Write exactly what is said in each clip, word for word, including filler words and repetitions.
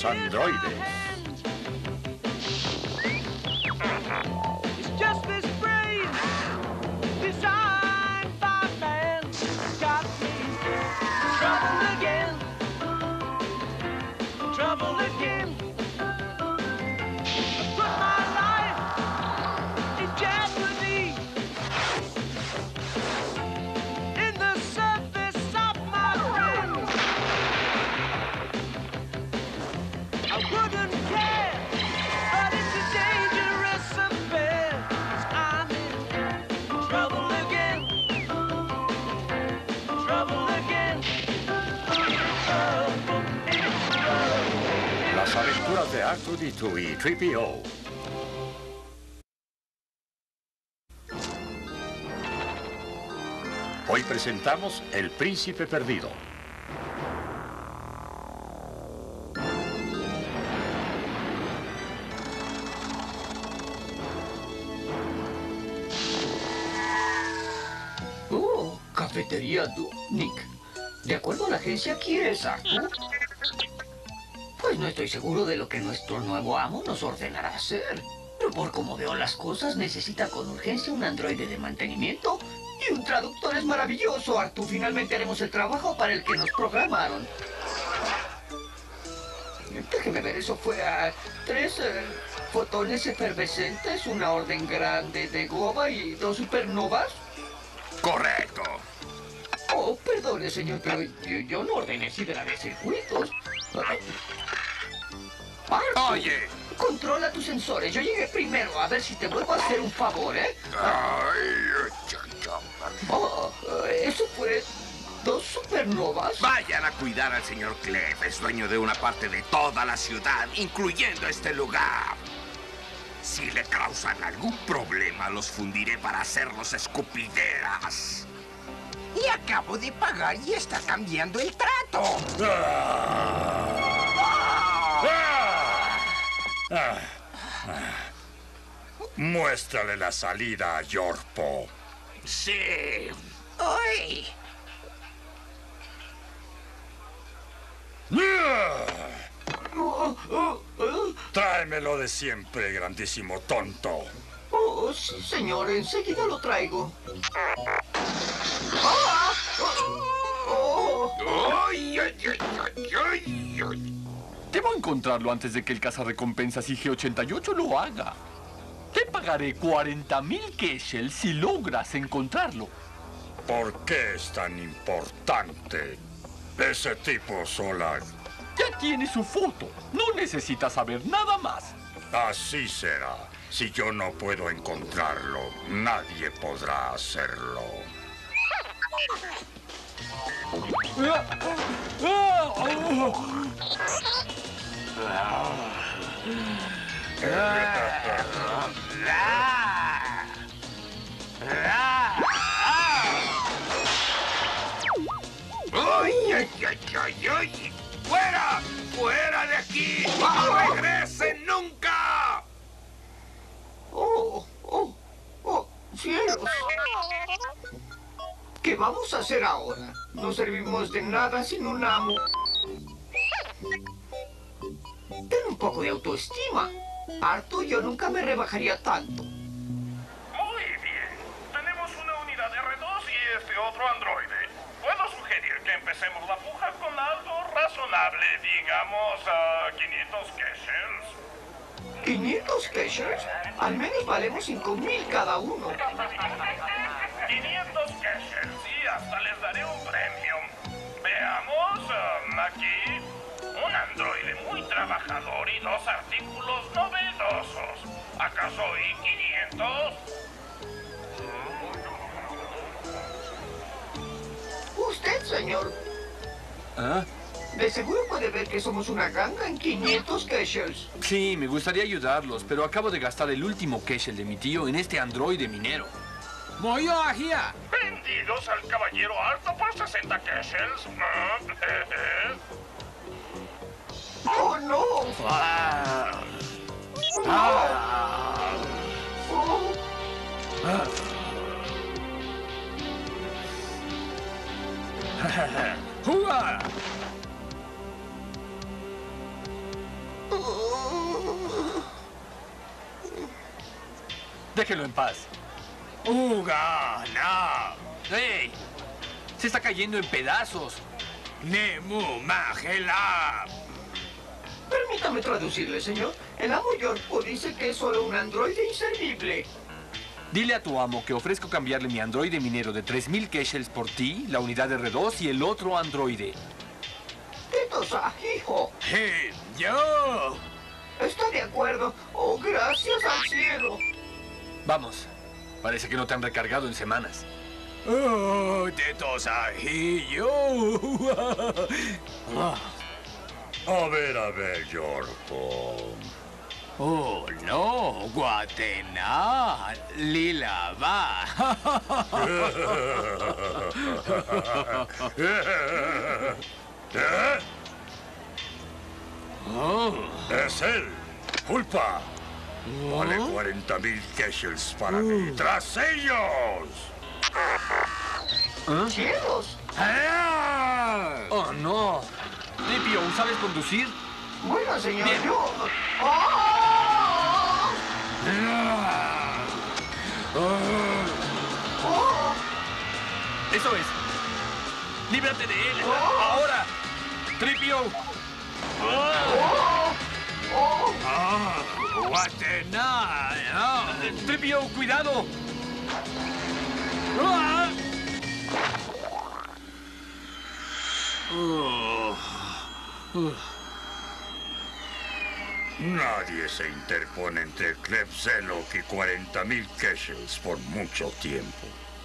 los androides. Las aventuras de R dos D dos y tres P O. Hoy presentamos El Príncipe Perdido. Oh, cafetería Nick. De acuerdo a la agencia, ¿quieres Arthur? Pues no estoy seguro de lo que nuestro nuevo amo nos ordenará hacer. Pero por como veo las cosas, necesita con urgencia un androide de mantenimiento y un traductor. Es maravilloso, Arthur. Finalmente haremos el trabajo para el que nos programaron. Déjeme ver, eso fue a tres eh, fotones efervescentes, una orden grande de goba y dos supernovas. Correcto. Oh, perdone, señor, pero yo, yo no ordené sidra de circuitos. Arthur, Oye. Controla tus sensores. Yo llegué primero. A ver si te vuelvo a hacer un favor, ¿eh? Ay, Oh, ¿eso fue dos supernovas? vayan a cuidar al señor Clef. Es dueño de una parte de toda la ciudad, incluyendo este lugar. Si le causan algún problema, los fundiré para hacerlos escupideras. Y acabo de pagar y está cambiando el trato. Ah, ah. Muéstrale la salida a Yorpo. Sí. ¡Uy! Oh, oh, oh. Tráemelo de siempre, grandísimo tonto. Oh, sí, señor. Enseguida lo traigo. ¡Ah! Oh, oh. Ay, ay, ay, ay, ay, ay. Debo encontrarlo antes de que el cazarrecompensas I G ochenta y ocho lo haga. Te pagaré cuarenta mil Keschel si logras encontrarlo. ¿Por qué es tan importante? Ese tipo sola... Ya tiene su foto. No necesita saber nada más. Así será. Si yo no puedo encontrarlo, nadie podrá hacerlo. ¡Ay, ay, ay, ay, ay! ¡Fuera! ¡Fuera de aquí! ¡No regresen nunca! Oh, oh, oh, cielos. ¿Qué vamos a hacer ahora? No servimos de nada sin un amo. Ten un poco de autoestima. Arthur, yo nunca me rebajaría tanto. Muy bien. Tenemos una unidad R dos y este otro androide. Puedo sugerir que empecemos la puja con algo razonable, digamos a quinientos Keschels. ¿quinientos Keschels? Al menos valemos cinco mil cada uno. quinientos Keschels y hasta les daré un premio. Veamos, um, aquí, un androide muy trabajador y dos artículos novedosos. ¿Acaso y quinientos? Usted, señor, ¿Ah? de seguro puede ver que somos una ganga en quinientos Keschels. Sí, me gustaría ayudarlos, pero acabo de gastar el último Keschel de mi tío en este androide minero. Vendidos al caballero alto por sesenta Keschels. Ah, eh, eh. ¡Oh, no! Ah. ¡No! Oh. Ah. ¡Jua! Déjelo en paz. Uga, na. ¡Ey! Se está cayendo en pedazos. Nemu Magela. Permítame traducirle, señor. El amo Yorko dice que es solo un androide inservible. Dile a tu amo que ofrezco cambiarle mi androide minero de tres mil Keshels por ti, la unidad de R dos y el otro androide. Tetosa, hijo. Hey, yo. Está de acuerdo. Oh, gracias al cielo. Vamos. Parece que no te han recargado en semanas. Oh, Tetosa, y yo. A ver, a ver, Yorko. Oh, no, Guatena, Lila va. ¿Eh? Oh. Es él. Culpa. Vale cuarenta mil Keshels para mí. ¡Tras ellos! ¡Cielos! ¡Oh, no! Tripio, ¿sabes conducir? Bueno, señor, Bien. yo... ¡Oh! ¡Oh! ¡Eso es! ¡Líbrate de él! ¡Ahora! ¡Tripio! ¡Oh! ¡Oh! Ah, Guatena. Ah. ¡Tripio, cuidado! ¡Ah! Oh. Nadie se interpone entre Klebselok y cuarenta mil Keshels por mucho tiempo.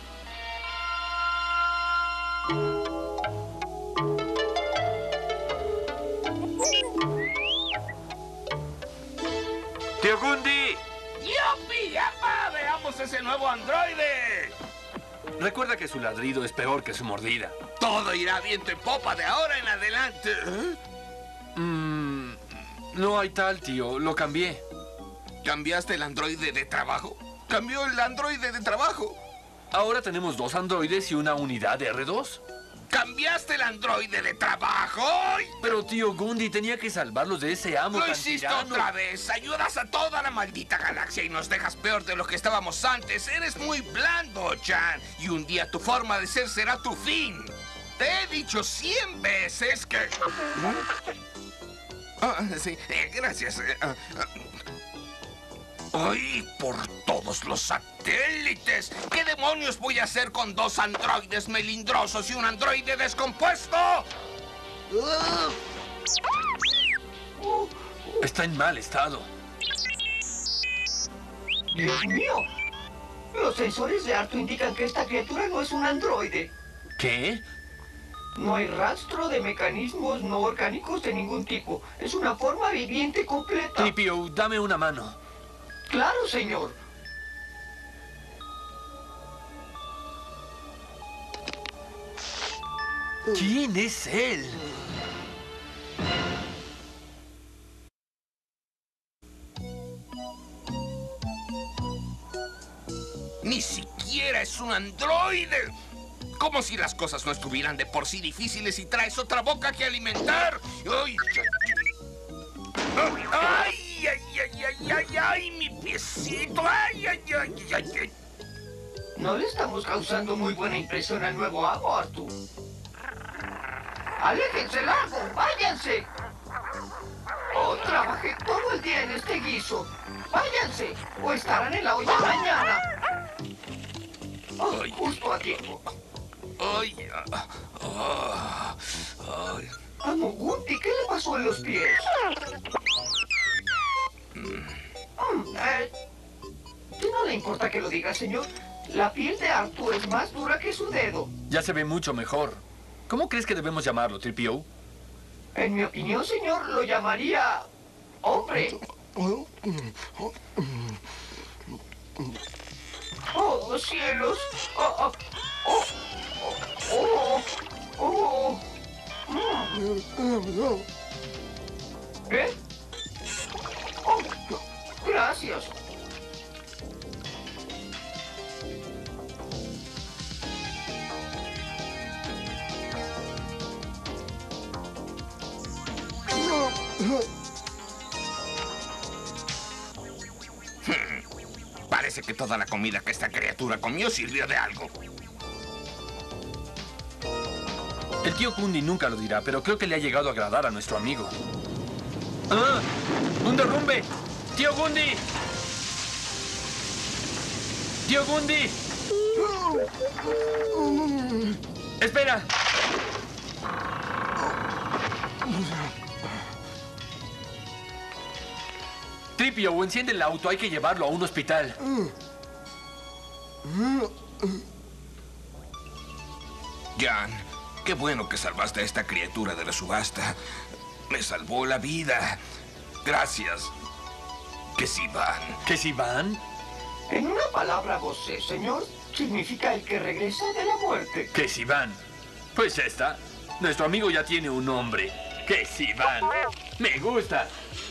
¡Tío Gundi! ¡Yupi, yapa! ¡Veamos ese nuevo androide! Recuerda que su ladrido es peor que su mordida. Todo irá viento en popa de ahora en adelante. Mm, no hay tal, tío. Lo cambié. ¿Cambiaste el androide de trabajo? ¿Cambió el androide de trabajo? Ahora tenemos dos androides y una unidad de R dos. ¿Cambiaste el androide de trabajo? Pero, tío Gundi, tenía que salvarlos de ese amo Lo tan hiciste tirano. otra vez. Ayudas a toda la maldita galaxia y nos dejas peor de lo que estábamos antes. Eres muy blando, Chan. Y un día tu forma de ser será tu fin. Te he dicho cien veces que... Ah, sí, eh, gracias. eh, ah, ah. ¡Ay, por todos los satélites! ¿Qué demonios voy a hacer con dos androides melindrosos y un androide descompuesto? ¡Ugh! Está en mal estado. ¡Dios mío! Los sensores de Artu indican que esta criatura no es un androide. ¿Qué? No hay rastro de mecanismos no orgánicos de ningún tipo. Es una forma viviente completa. Tripio, dame una mano. Claro, señor. ¿Quién es él? ¡Ni siquiera es un androide! Como si las cosas no estuvieran de por sí difíciles y traes otra boca que alimentar. ¡Ay, ay, ay, ay, ay, ay, ay, ay, mi piecito! ¡Ay, ay, ay, ay, ay! No le estamos causando muy buena impresión al nuevo amo, Artu. ¡Aléjense largo! ¡Váyanse! Oh, trabajé todo el día en este guiso. ¡Váyanse! O estarán en la olla mañana. Oh, Ay. justo a tiempo. ¡Ay! ah, ah, ay. Amo Gunti, ¿qué le pasó en los pies? Mm, eh, ¿no le importa que lo diga, señor? La piel de Artu es más dura que su dedo. Ya se ve mucho mejor. ¿Cómo crees que debemos llamarlo, Tripio? En mi opinión, señor, lo llamaría... hombre. ¡Oh, cielos! ¡Oh, oh, oh, oh, oh, oh. Mm. ¿Qué? Oh, gracias. parece que toda la comida que esta criatura comió sirvió de algo. El tío Gundy nunca lo dirá, pero creo que le ha llegado a agradar a nuestro amigo. ¡Ah! ¡Un derrumbe! ¡Tío Gundy! ¡Tío Gundy! ¡Espera! Tripio, enciende el auto. Hay que llevarlo a un hospital. Jan, qué bueno que salvaste a esta criatura de la subasta. Me salvó la vida. Gracias. Que si van. ¿Que si van? En una palabra, vocé, señor, significa el que regresa de la muerte. ¿Que si van? Pues ya está. Nuestro amigo ya tiene un nombre. ¡Que si van! ¡Me gusta!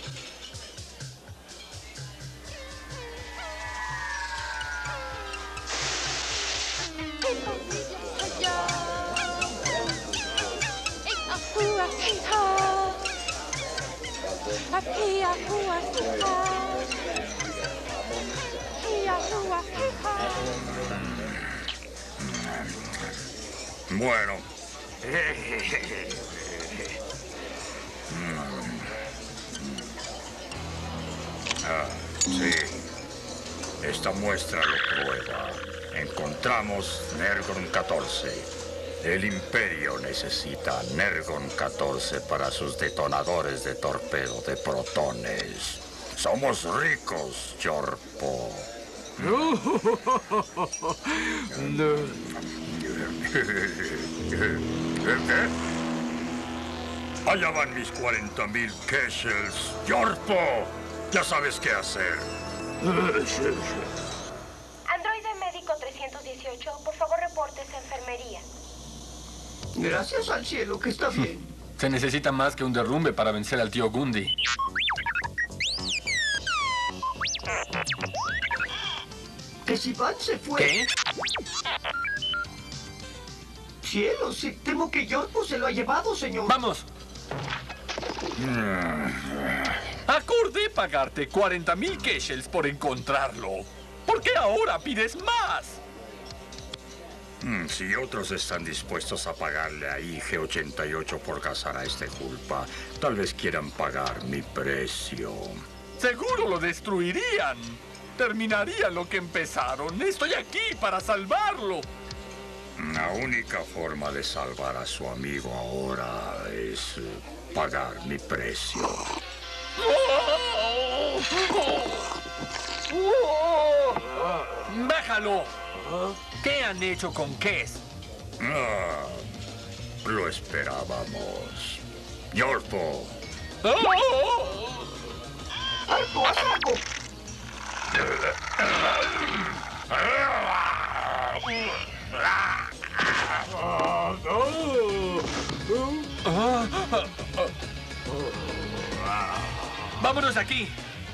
Bueno. Ah, sí. Esta muestra lo prueba. Encontramos Nergon catorce. El Imperio necesita Nergon catorce para sus detonadores de torpedo de protones. Somos ricos, Yorpo. ¿Qué? Allá van mis cuarenta mil Keshels. Yorpo, ya sabes qué hacer. Androide médico trescientos dieciocho, por favor repórtese a enfermería. Gracias al cielo que está bien. Se necesita más que un derrumbe para vencer al tío Gundy. Que si Van se fue. ¿Qué? Cielo, sí, temo que Yorpo se lo ha llevado, señor. ¡Vamos! Acordé pagarte cuarenta mil Keshels por encontrarlo. ¿Por qué ahora pides más? Mm, si otros están dispuestos a pagarle a I G ochenta y ocho por cazar a este Hulpa, tal vez quieran pagar mi precio. Seguro lo destruirían. Terminarían lo que empezaron. Estoy aquí para salvarlo. La única forma de salvar a su amigo ahora es eh, pagar mi precio. ¡Bájalo! ¿Qué han hecho con Kes? Ah, lo esperábamos. Yorpo. ¡Alto, a saco! ¡Vámonos de aquí!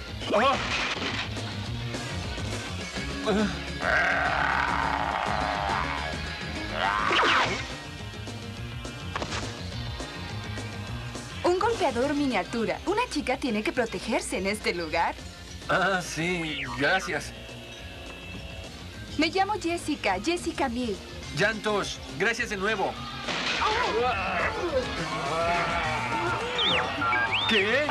Un golpeador miniatura. Una chica tiene que protegerse en este lugar. Ah, sí, gracias. Me llamo Jessica, Jessica Mill. Jantos, gracias de nuevo. ¿Qué?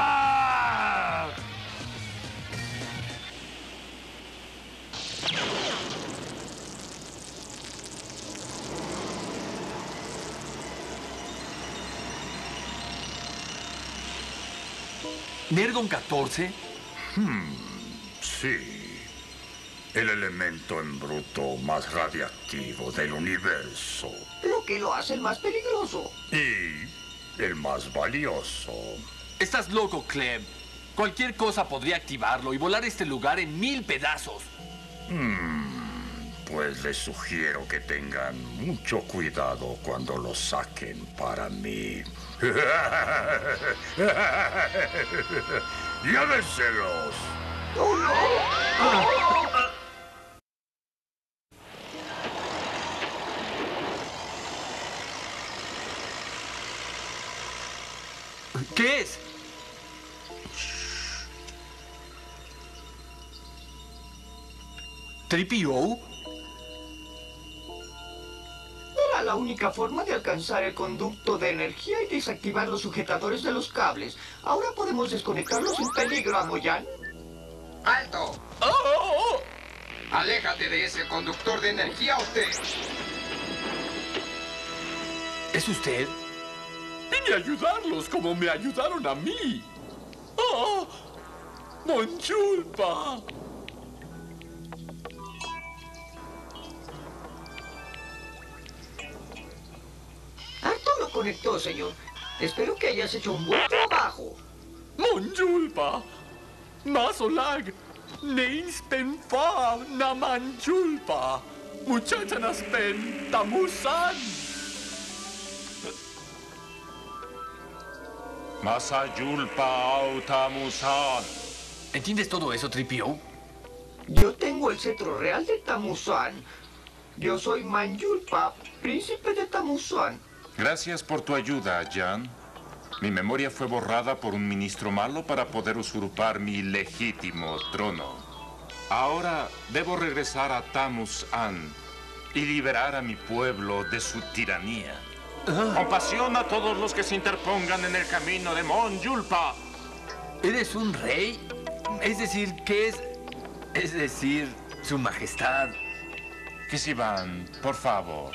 ¿Nergon catorce? Hmm, sí. El elemento en bruto más radiactivo del universo. Lo que lo hace el más peligroso. Y el más valioso. Estás loco, Clem. Cualquier cosa podría activarlo y volar este lugar en mil pedazos. Hmm, pues les sugiero que tengan mucho cuidado cuando lo saquen para mí. ¡Llévenselos! ¡Oh, no! ¡Oh! ¿Qué es? ¿tres P O? Era la única forma de alcanzar el conducto de energía y desactivar los sujetadores de los cables. Ahora podemos desconectarlos sin peligro, Amoyan. ¡Alto! ¡Oh, oh, oh! ¡Aléjate de ese conductor de energía o te... ¿Es usted? Vine a ayudarlos como me ayudaron a mí. ¡Oh! ¡Monchulpa! Arto lo conectó, señor. Espero que hayas hecho un buen trabajo. Monchulpa! Masolag! Neinspenfa! Namanchulpa! Muchachanaspen! Tamusan! Masayulpa Autamusan. ¿Entiendes todo eso, tres P O? Yo tengo el cetro real de Tamusan. Yo soy Manjulpa, príncipe de Tamusan. Gracias por tu ayuda, Jan. Mi memoria fue borrada por un ministro malo para poder usurpar mi legítimo trono. Ahora debo regresar a Tamus-An y liberar a mi pueblo de su tiranía. Compasión a todos los que se interpongan en el camino de Monjulpa. ¿Eres un rey? Es decir, ¿qué es? Es decir, su majestad. Kisivan, por favor.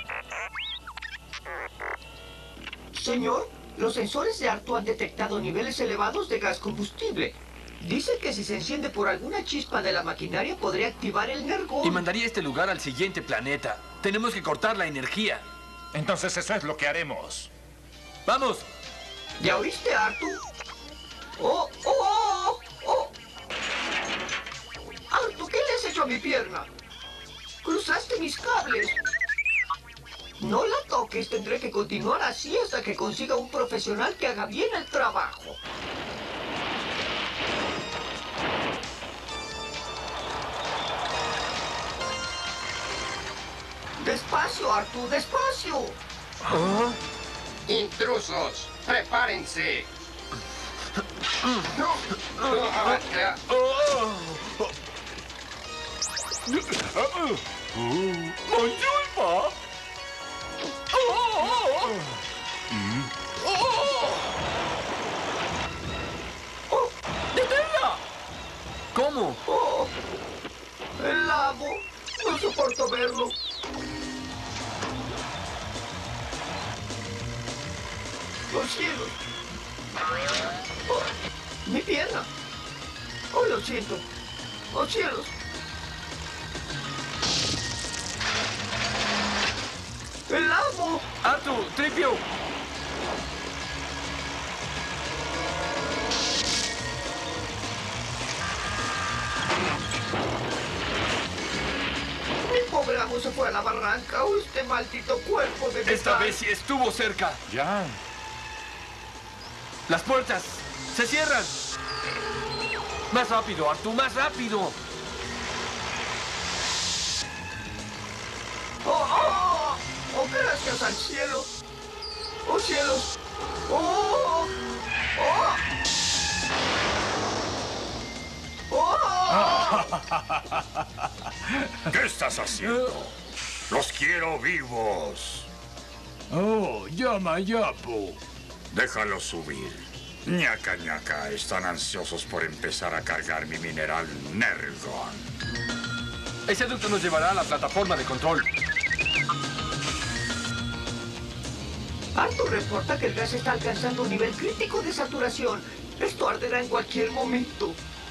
Señor, los sensores de Arto han detectado niveles elevados de gas combustible. Dice que si se enciende por alguna chispa de la maquinaria podría activar el Nergón. Y mandaría este lugar al siguiente planeta. Tenemos que cortar la energía. Entonces eso es lo que haremos. ¡Vamos! ¿Ya oíste, Arto? ¡Oh, oh, oh, oh! Arto, ¿qué le has hecho a mi pierna? Cruzaste mis cables. No la toques, tendré que continuar así hasta que consiga un profesional que haga bien el trabajo. Despacio, Artu, despacio. ¿Ah? Intrusos, prepárense. No, no, ah, ah. ¡Monjulpa! ¡Deténla! ¿Cómo? Oh, el amo. No soporto verlo. Los cielos. Oh, mi pierna. Oh, lo siento. Oh, cielos. ¡El amo! ¡Artu! ¡Tripio! Mi pobre amo se fue a la barranca. ¡Oh, este maldito cuerpo de metal! Esta vez sí estuvo cerca. Jan. ¡Las puertas! ¡Se cierran! ¡Más rápido, Artu! ¡Más rápido! ¡Oh, oh! ¡Oh, gracias al cielo! ¡Oh, cielos! ¡Oh! ¡Oh! ¡Oh! ¿Qué estás haciendo? Los quiero vivos. Oh, llama Yapo. Déjalos subir. Ñaca ñaca, están ansiosos por empezar a cargar mi mineral Nergon. Ese ducto nos llevará a la plataforma de control. Arthur reporta que el gas está alcanzando un nivel crítico de saturación. Esto arderá en cualquier momento.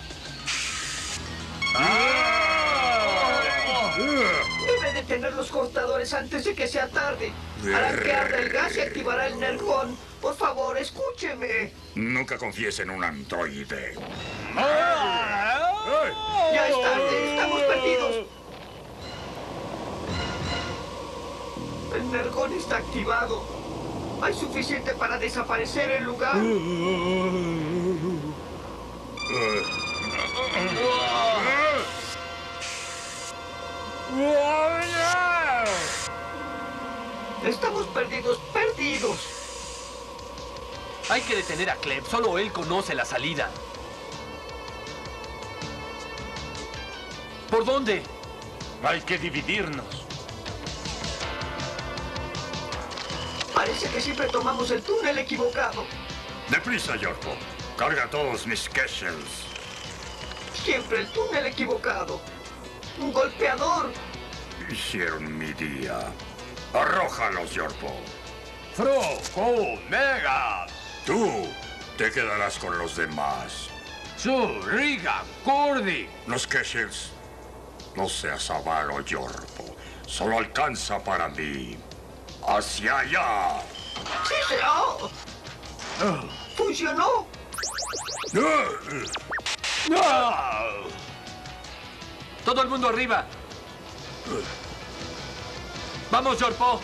Debe detener los cortadores antes de que sea tarde. Hará que arda el gas y activará el Nergón. Por favor, escúcheme. Nunca confíes en un androide. Ya es tarde, estamos perdidos. El Nergón está activado. Hay suficiente para desaparecer el lugar. Estamos perdidos, perdidos. Hay que detener a Cleb. Solo él conoce la salida. ¿Por dónde? Hay que dividirnos. Parece que siempre tomamos el túnel equivocado. Deprisa, Yorpo. Carga todos mis Keshels. Siempre el túnel equivocado. Un golpeador. Hicieron mi día. Arrójalos, Yorpo. Fro, Ko, Mega. Tú te quedarás con los demás. Su, Riga, Cordi. Los Keshels. No seas avaro, Yorpo. Solo alcanza para mí. ¡Hacia allá! ¡Sí, será! ¡Funcionó! ¡Todo el mundo arriba! ¡Vamos, Yorpo!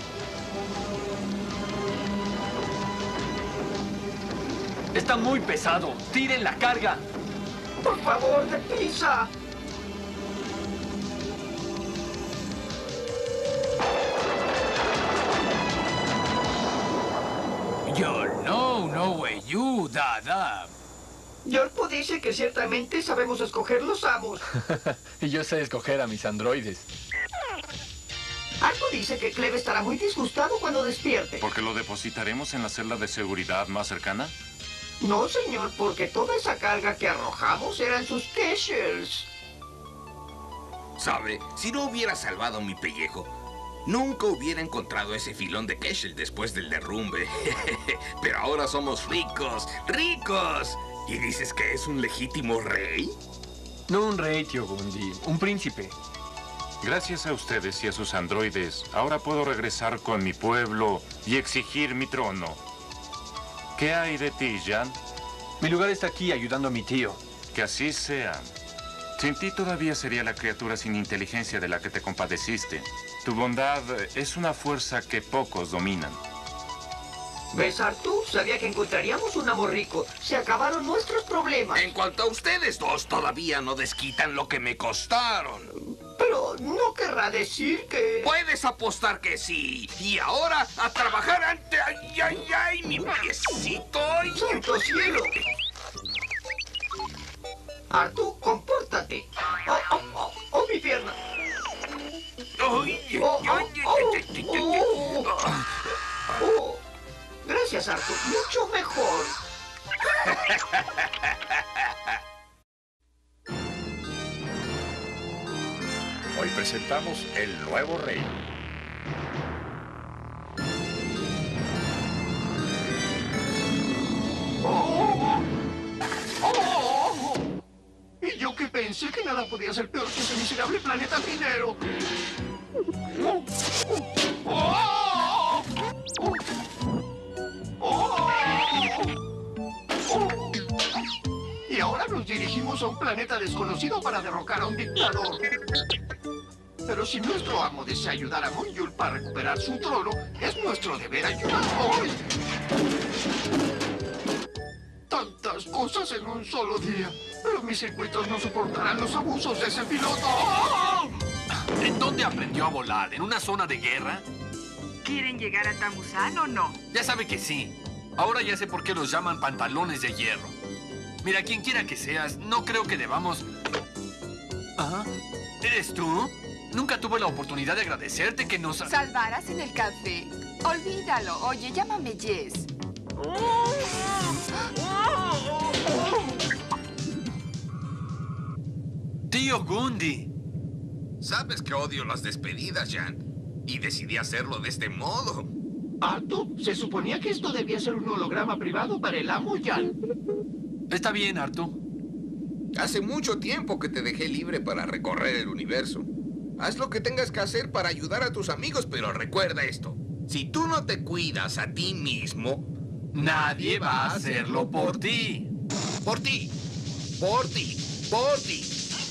Está muy pesado. ¡Tiren la carga! ¡Por favor, deprisa! Yo no, no ayuda, da. Yorpo dice que ciertamente sabemos escoger los amos. Y yo sé escoger a mis androides. Algo dice que Cleve estará muy disgustado cuando despierte. ¿Porque lo depositaremos en la celda de seguridad más cercana? No, señor, porque toda esa carga que arrojamos eran sus Keshels. ¿Sabe? Si no hubiera salvado mi pellejo, nunca hubiera encontrado ese filón de Keshel después del derrumbe. Pero ahora somos ricos, ricos. ¿Y dices que es un legítimo rey? No un rey, tío Gundy. Un príncipe. Gracias a ustedes y a sus androides, ahora puedo regresar con mi pueblo y exigir mi trono. ¿Qué hay de ti, Jan? Mi lugar está aquí ayudando a mi tío. Que así sea. Sin ti todavía sería la criatura sin inteligencia de la que te compadeciste. Tu bondad es una fuerza que pocos dominan. ¿Ves, Artu? Sabía que encontraríamos un amor rico. Se acabaron nuestros problemas. En cuanto a ustedes dos, todavía no desquitan lo que me costaron. Pero no querrá decir que... Puedes apostar que sí. Y ahora, a trabajar ante... ¡Ay, ay, ay! ¡Mi piecito! Ay. ¡Santo cielo! Artu, compórtate. ¡Oh, oh, oh! ¡Oh, mi pierna! ¡Ay, Oh, ay, oh, ay, ay, oh, ay, oh, oh. Gracias, Artu. Mucho mejor. Hoy presentamos El Nuevo Rey. Oh, oh, y yo que pensé que nada podía ser peor que ese miserable planeta minero. Oh, oh, oh, oh. Y ahora nos dirigimos a un planeta desconocido para derrocar a un dictador. Pero si nuestro amo desea ayudar a Mon-Yul para recuperar su trono, es nuestro deber ayudarlo. Tantas cosas en un solo día. Pero mis circuitos no soportarán los abusos de ese piloto. ¡Oh! ¿En dónde aprendió a volar? ¿En una zona de guerra? ¿Quieren llegar a Tamusan o no? Ya sabe que sí. Ahora ya sé por qué los llaman pantalones de hierro. Mira, quien quiera que seas, no creo que debamos... ¿Ah? ¿Eres tú? Nunca tuve la oportunidad de agradecerte que nos... Salvaras en el café. Olvídalo. Oye, llámame Jess. Tío Gundy. Sabes que odio las despedidas, Jan. Y decidí hacerlo de este modo. Artu, se suponía que esto debía ser un holograma privado para el amo Jan. Está bien, Artu. Hace mucho tiempo que te dejé libre para recorrer el universo. Haz lo que tengas que hacer para ayudar a tus amigos, pero recuerda esto. Si tú no te cuidas a ti mismo... Nadie va a hacerlo por ti. Por ti. Por ti. Por ti.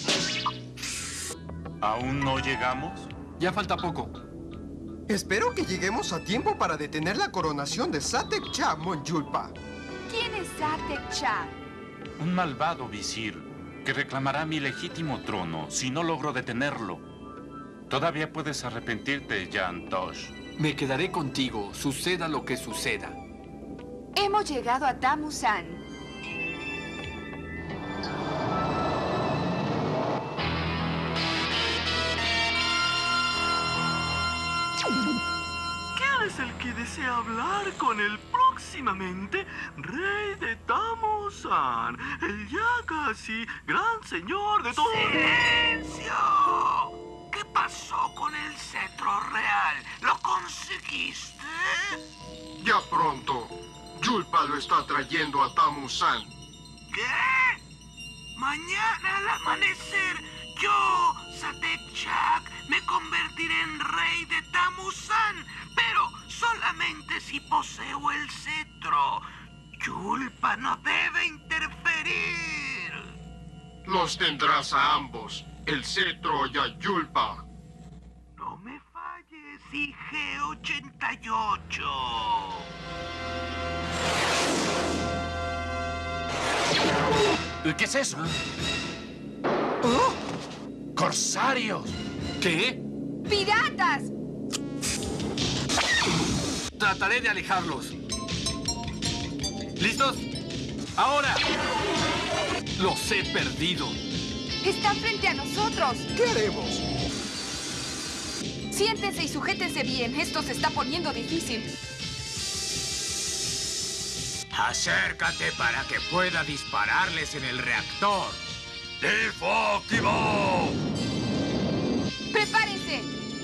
¿Aún no llegamos? Ya falta poco. Espero que lleguemos a tiempo para detener la coronación de Satek Cha, Mon-Yulpa. ¿Quién es Satek Cha? Un malvado visir que reclamará mi legítimo trono si no logro detenerlo. Todavía puedes arrepentirte, Jan Tosh. Me quedaré contigo, suceda lo que suceda. Hemos llegado a Tamusan. es el que desea hablar con el próximamente rey de Tamusan, el ya casi gran señor de todo... ¡Silencio! ¿Qué pasó con el cetro real? ¿Lo conseguiste? Ya pronto. Julpa lo está trayendo a Tamusan. ¿Qué? Mañana al amanecer, yo, Satek Chak, me convertiré en rey de Tamusan, pero solamente si poseo el cetro. Julpa no debe interferir. Los tendrás a ambos, el cetro y a Julpa. No me falles, I G ochenta y ocho. ¿Qué es eso? ¿Oh? ¡Corsarios! ¿Qué? ¡Piratas! Trataré de alejarlos. ¿Listos? ¡Ahora! Los he perdido. Están frente a nosotros. ¿Qué haremos? Siéntense y sujétense bien. Esto se está poniendo difícil. Acércate para que pueda dispararles en el reactor. ¡Defugivo! ¡Prepárense!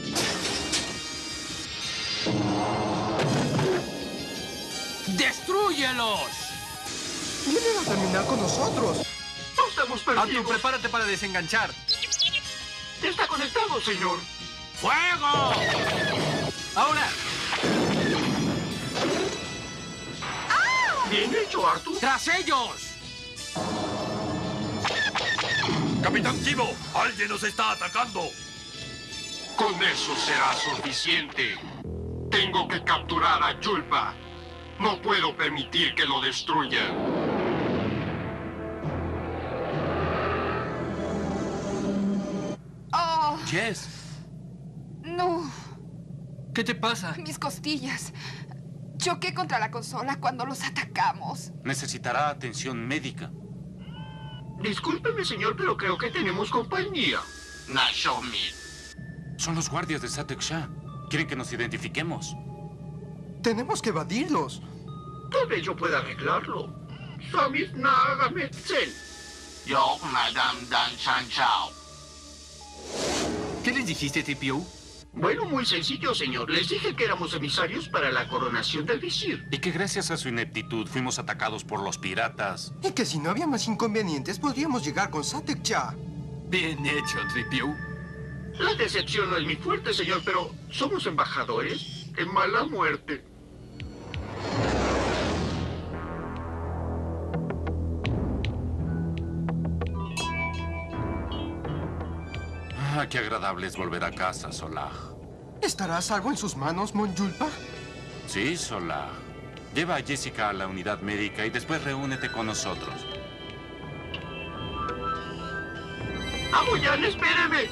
¡Destrúyelos! Vienen a terminar con nosotros. ¡No estamos perdidos! Arthur, prepárate para desenganchar. ¡Está conectado, señor! ¡Fuego! ¡Ahora! ¡Bien hecho, Arthur! ¡Tras ellos! ¡Capitán Kibo! ¡Alguien nos está atacando! Con eso será suficiente. Tengo que capturar a Julpa. No puedo permitir que lo destruyan. Oh, Jess, no. ¿qué te pasa? Mis costillas. Choqué contra la consola cuando los atacamos. Necesitará atención médica. Discúlpeme, señor, pero creo que tenemos compañía. Nashomi. Son los guardias de Satek Shah. Quieren que nos identifiquemos. Tenemos que evadirlos. Tal vez yo pueda arreglarlo. Samit Nagametzel. Yo, Madame Dan Chan Chao. ¿Qué les dijiste, Tripio? Bueno, muy sencillo, señor. Les dije que éramos emisarios para la coronación del visir. Y que gracias a su ineptitud fuimos atacados por los piratas. Y que si no había más inconvenientes, podríamos llegar con Satek Chah. Bien hecho, Tripio. La decepción no es mi fuerte, señor, pero somos embajadores de mala muerte. Ah, qué agradable es volver a casa, Solah. ¿Estará a salvo en sus manos, Mon Julpa? Sí, Solah. Lleva a Jessica a la unidad médica y después reúnete con nosotros. ¡Aboyan, espéreme!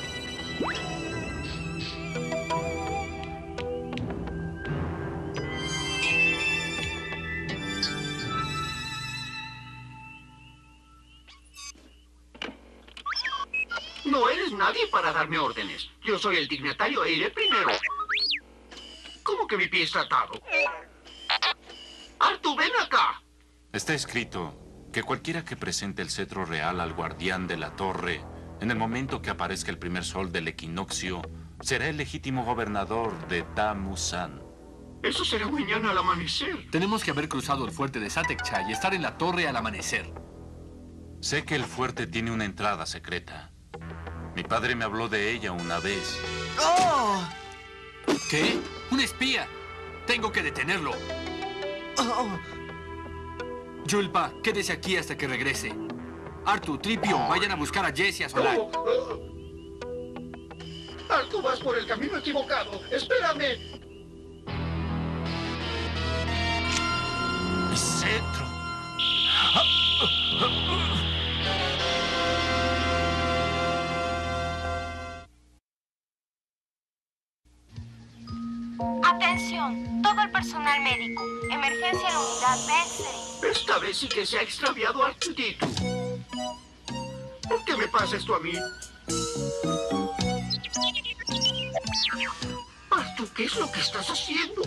No eres nadie para darme órdenes. Yo soy el dignatario e iré primero. ¿Cómo que mi pie está atado? ¡Artu, ven acá! Está escrito que cualquiera que presente el cetro real al guardián de la torre, en el momento que aparezca el primer sol del equinoccio, será el legítimo gobernador de Tamusan. Eso será mañana al amanecer. Tenemos que haber cruzado el fuerte de Satek Chah y estar en la torre al amanecer. Sé que el fuerte tiene una entrada secreta. Mi padre me habló de ella una vez. ¡Oh! ¿Qué? ¡Un espía! Tengo que detenerlo. Oh. Julpa, quédese aquí hasta que regrese. Artu, Tripio, vayan a buscar a Jess y a Solah. Oh, oh. Artu, vas por el camino equivocado. ¡Espérame! ¡Mi cetro! Atención, todo el personal médico. Emergencia en la unidad B seis. Esta vez sí que se ha extraviado Artudito. ¿Por qué me pasa esto a mí? Artu, ¿qué es lo que estás haciendo?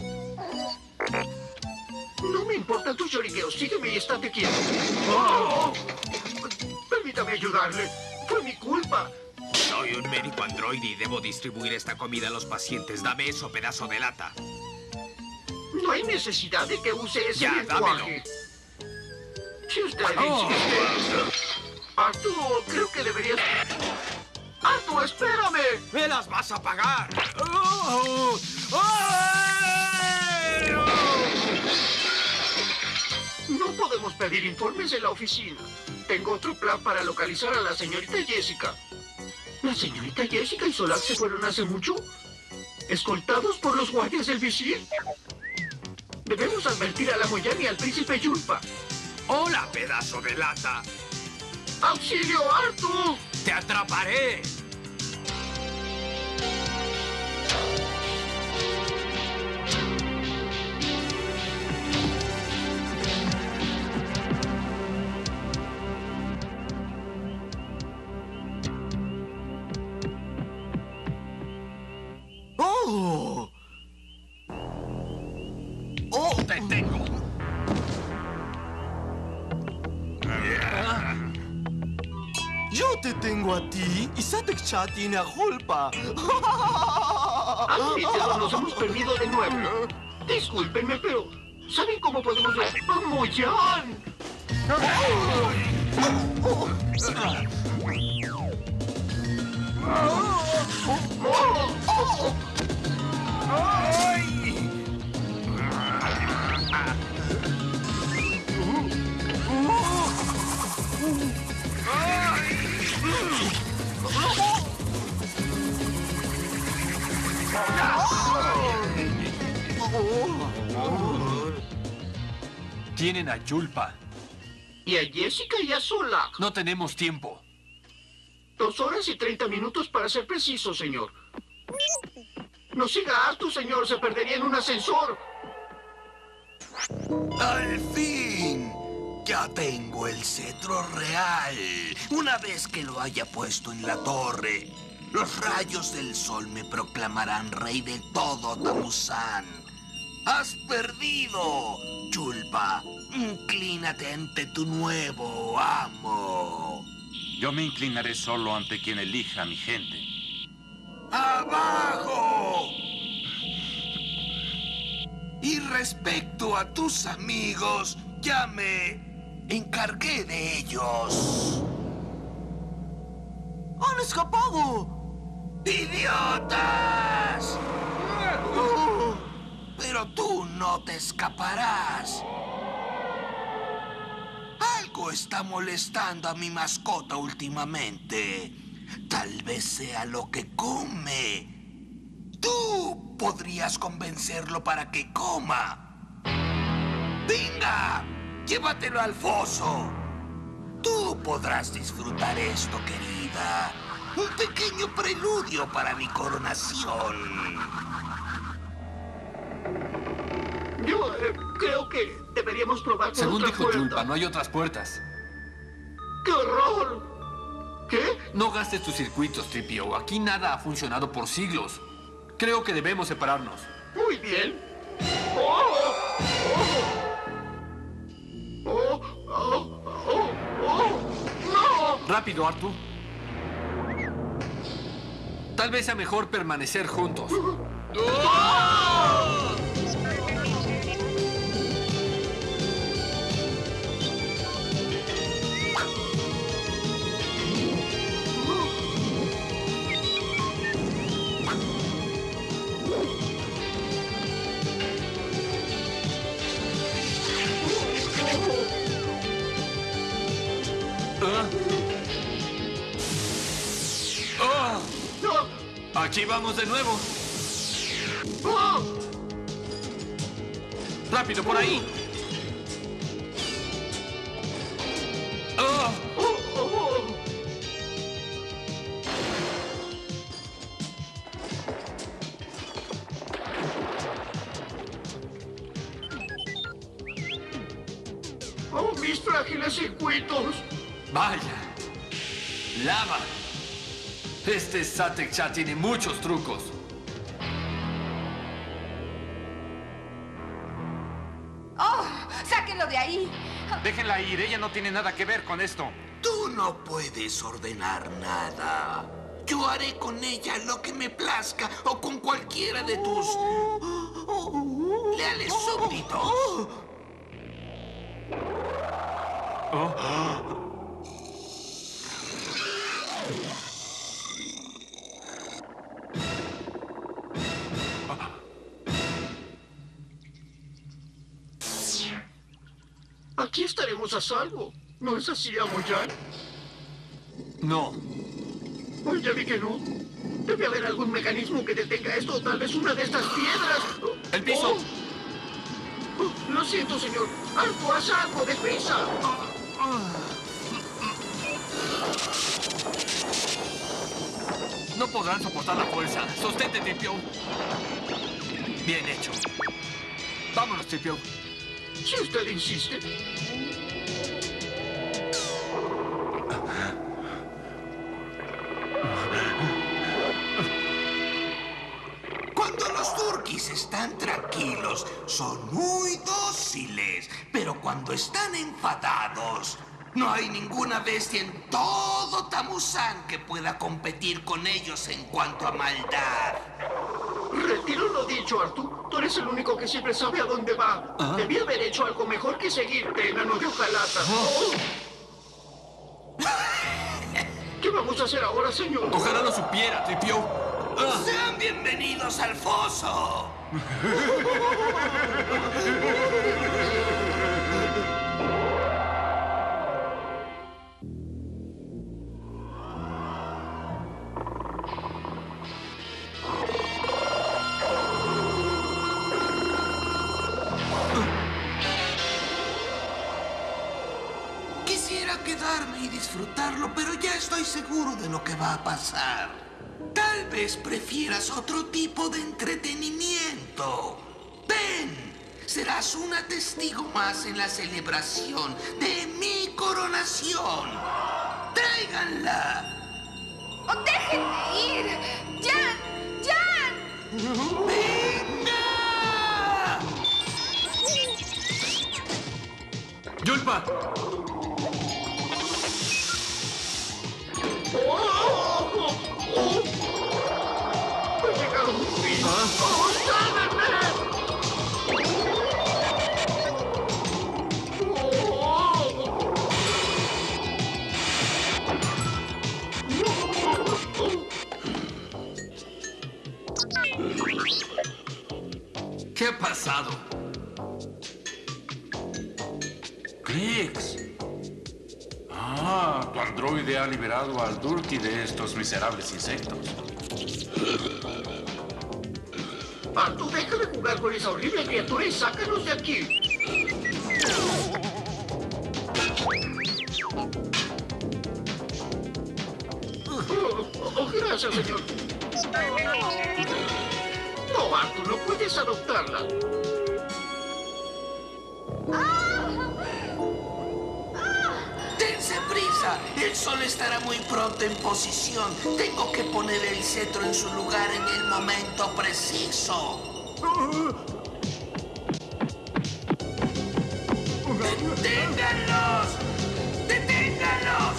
No me importa tu lloriqueo. Sígueme y estate quieto. ¡Oh! Permítame ayudarle. Fue mi culpa. Soy un médico androide y debo distribuir esta comida a los pacientes. Dame eso, pedazo de lata. No hay necesidad de que use ese Ya, lenguaje. Si usted insiste... Artu, creo que deberías... ¡Artu, espérame! ¡Me las vas a pagar! ¡Oh! ¡Oh! No podemos pedir informes en la oficina. Tengo otro plan para localizar a la señorita Jessica. ¿La señorita Jessica y Solak se fueron hace mucho? ¿Escoltados por los guardias del visir? Debemos advertir a la Moyani y al príncipe Yulpa. ¡Hola, pedazo de lata! ¡Auxilio, Artu! ¡Te atraparé! ¡Oh! ¡Oh! ¡Te tengo! Yo te tengo a ti y Satek Cha tiene a Julpa. Admítelo, nos hemos perdido de nuevo. Discúlpenme, pero ¿saben cómo podemos ver a Moyan? Tienen a Yulpa. Y a Jessica y a Solak. No tenemos tiempo. Dos horas y treinta minutos para ser preciso, señor. No siga Artu, señor. Se perdería en un ascensor. ¡Al fin! Ya tengo el cetro real. Una vez que lo haya puesto en la torre, los rayos del sol me proclamarán rey de todo Tamusan. ¡Has perdido! Yulpa, inclínate ante tu nuevo amo. Yo me inclinaré solo ante quien elija a mi gente. ¡Abajo! Y respecto a tus amigos, ya me encargué de ellos. ¡Han escapado! ¡Idiotas! Pero tú no te escaparás. Algo está molestando a mi mascota últimamente. Tal vez sea lo que come. Tú podrías convencerlo para que coma. ¡Venga! ¡Llévatelo al foso! Tú podrás disfrutar esto, querida. Un pequeño preludio para mi coronación. Yo eh, creo que deberíamos probar por Según otra dijo puerta. Yulpa, no hay otras puertas. ¡Qué horror! ¿Qué? No gastes tus circuitos, Tripio. Aquí nada ha funcionado por siglos. Creo que debemos separarnos. Muy bien. ¡Oh! ¡Oh! ¡Oh! ¡Oh! ¡Oh! ¡Oh! ¡No! Rápido, Artu. Tal vez sea mejor permanecer juntos. ¡Oh! Aquí vamos de nuevo. Rápido, por ahí. Oh. ¡Oh, mis frágiles circuitos! Vaya. Lava. Este Satek Cha tiene muchos trucos. Déjenla ir, ella no tiene nada que ver con esto. Tú no puedes ordenar nada. Yo haré con ella lo que me plazca o con cualquiera de tus leales súbditos. Aquí estaremos a salvo. ¿No es así, Amo Jan? No. Pues ya vi que no. Debe haber algún mecanismo que detenga esto, o tal vez una de estas piedras. ¡El piso! Oh. Oh, lo siento, señor. ¡Alto, haz algo, deprisa! No podrán soportar la fuerza. Sostente, Tripio. Bien hecho. Vámonos, Tripio. Si usted insiste. Cuando los turquís están tranquilos, son muy dóciles. Pero cuando están enfadados, no hay ninguna bestia en todo Tamusan que pueda competir con ellos en cuanto a maldad. Retiro lo dicho, Arthur. Tú eres el único que siempre sabe a dónde va. ¿Ah? Debí haber hecho algo mejor que seguirte, enano de hojalata. Oh. ¿Qué vamos a hacer ahora, señor? Ojalá lo supiera, Tripio. Ah. ¡Sean bienvenidos al foso! Quisiera quedarme y disfrutarlo, pero ya estoy seguro de lo que va a pasar. Tal vez prefieras otro tipo de entretenimiento. Ven, serás una testigo más en la celebración de mi coronación. ¡Tráiganla! ¡Oh, déjenme ir! ¡Jan! ¡Jan! ¡Venga! ¡Yulpa! ¡Ha llegado un fin! ¡Oh, sálvenme! ¿Qué ha pasado? Krix. Ah, tu androide ha liberado al Durky de estos miserables insectos. Arthur, deja de jugar con esa horrible criatura y sácanos de aquí. Oh, oh, gracias, señor. No, Arthur, no puedes adoptarla. ¡Dense prisa! El sol estará muy pronto en posición. Tengo que poner el cetro en su lugar en el momento preciso. ¡Deténganlos! ¡Deténganlos!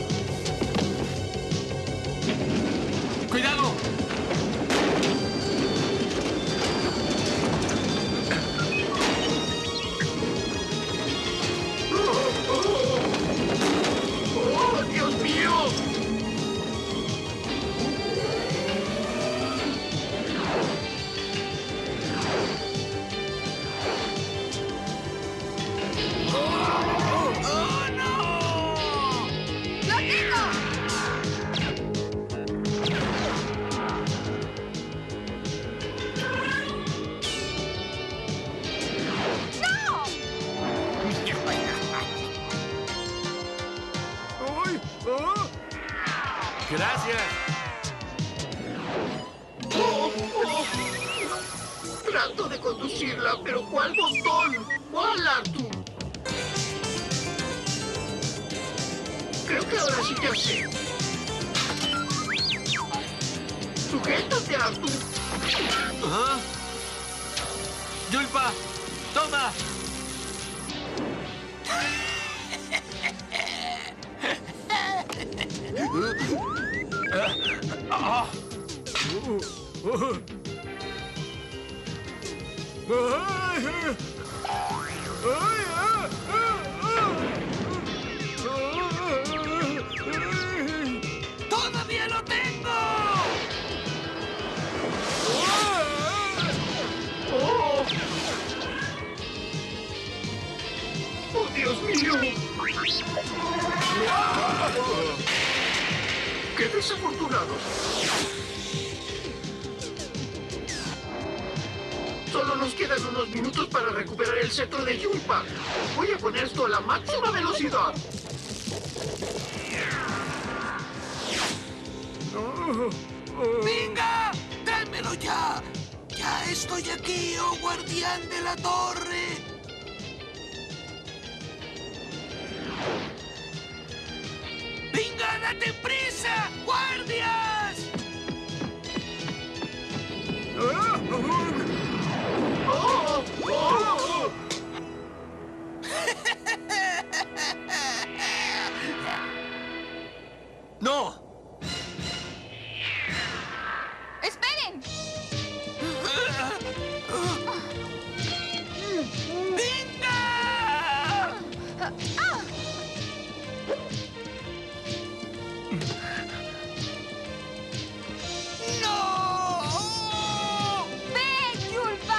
¡Cuidado! ¡Oh, Dios mío! Gracias. Oh, oh. Trato de conducirla, pero ¿cuál botón? ¿Cuál, Arthur? Creo que ahora sí ya sé. Sujétate, Arthur. Yulpa, toma. Ah. ¡Todavía lo tengo! ¡Oh! ¡Oh, Dios mío! ¡Qué desafortunados! Solo nos quedan unos minutos para recuperar el cetro de Yulpa. Voy a poner esto a la máxima velocidad. ¡Venga! ¡Tráemelo ya! ¡Ya estoy aquí, oh guardián de la torre! ¡Venga, date prisa! ¡Guardias! ¡Oh! ¡Oh! ¡No! ¡Esperen! ¡Venga! ¡No! ¡Ven, Yulpa!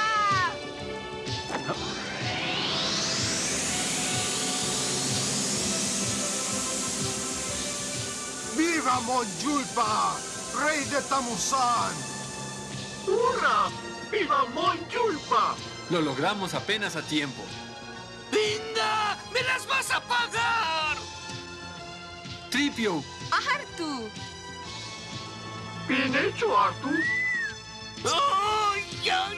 ¡Viva Mon Yulpa, rey de Tamusan! ¡Hurra! ¡Viva Mon Yulpa! Lo logramos apenas a tiempo. ¡Venga! ¡Me las vas a pagar! Tripio. ¡Artu! ¡Bien hecho, Arthur! ¡Ay, ay!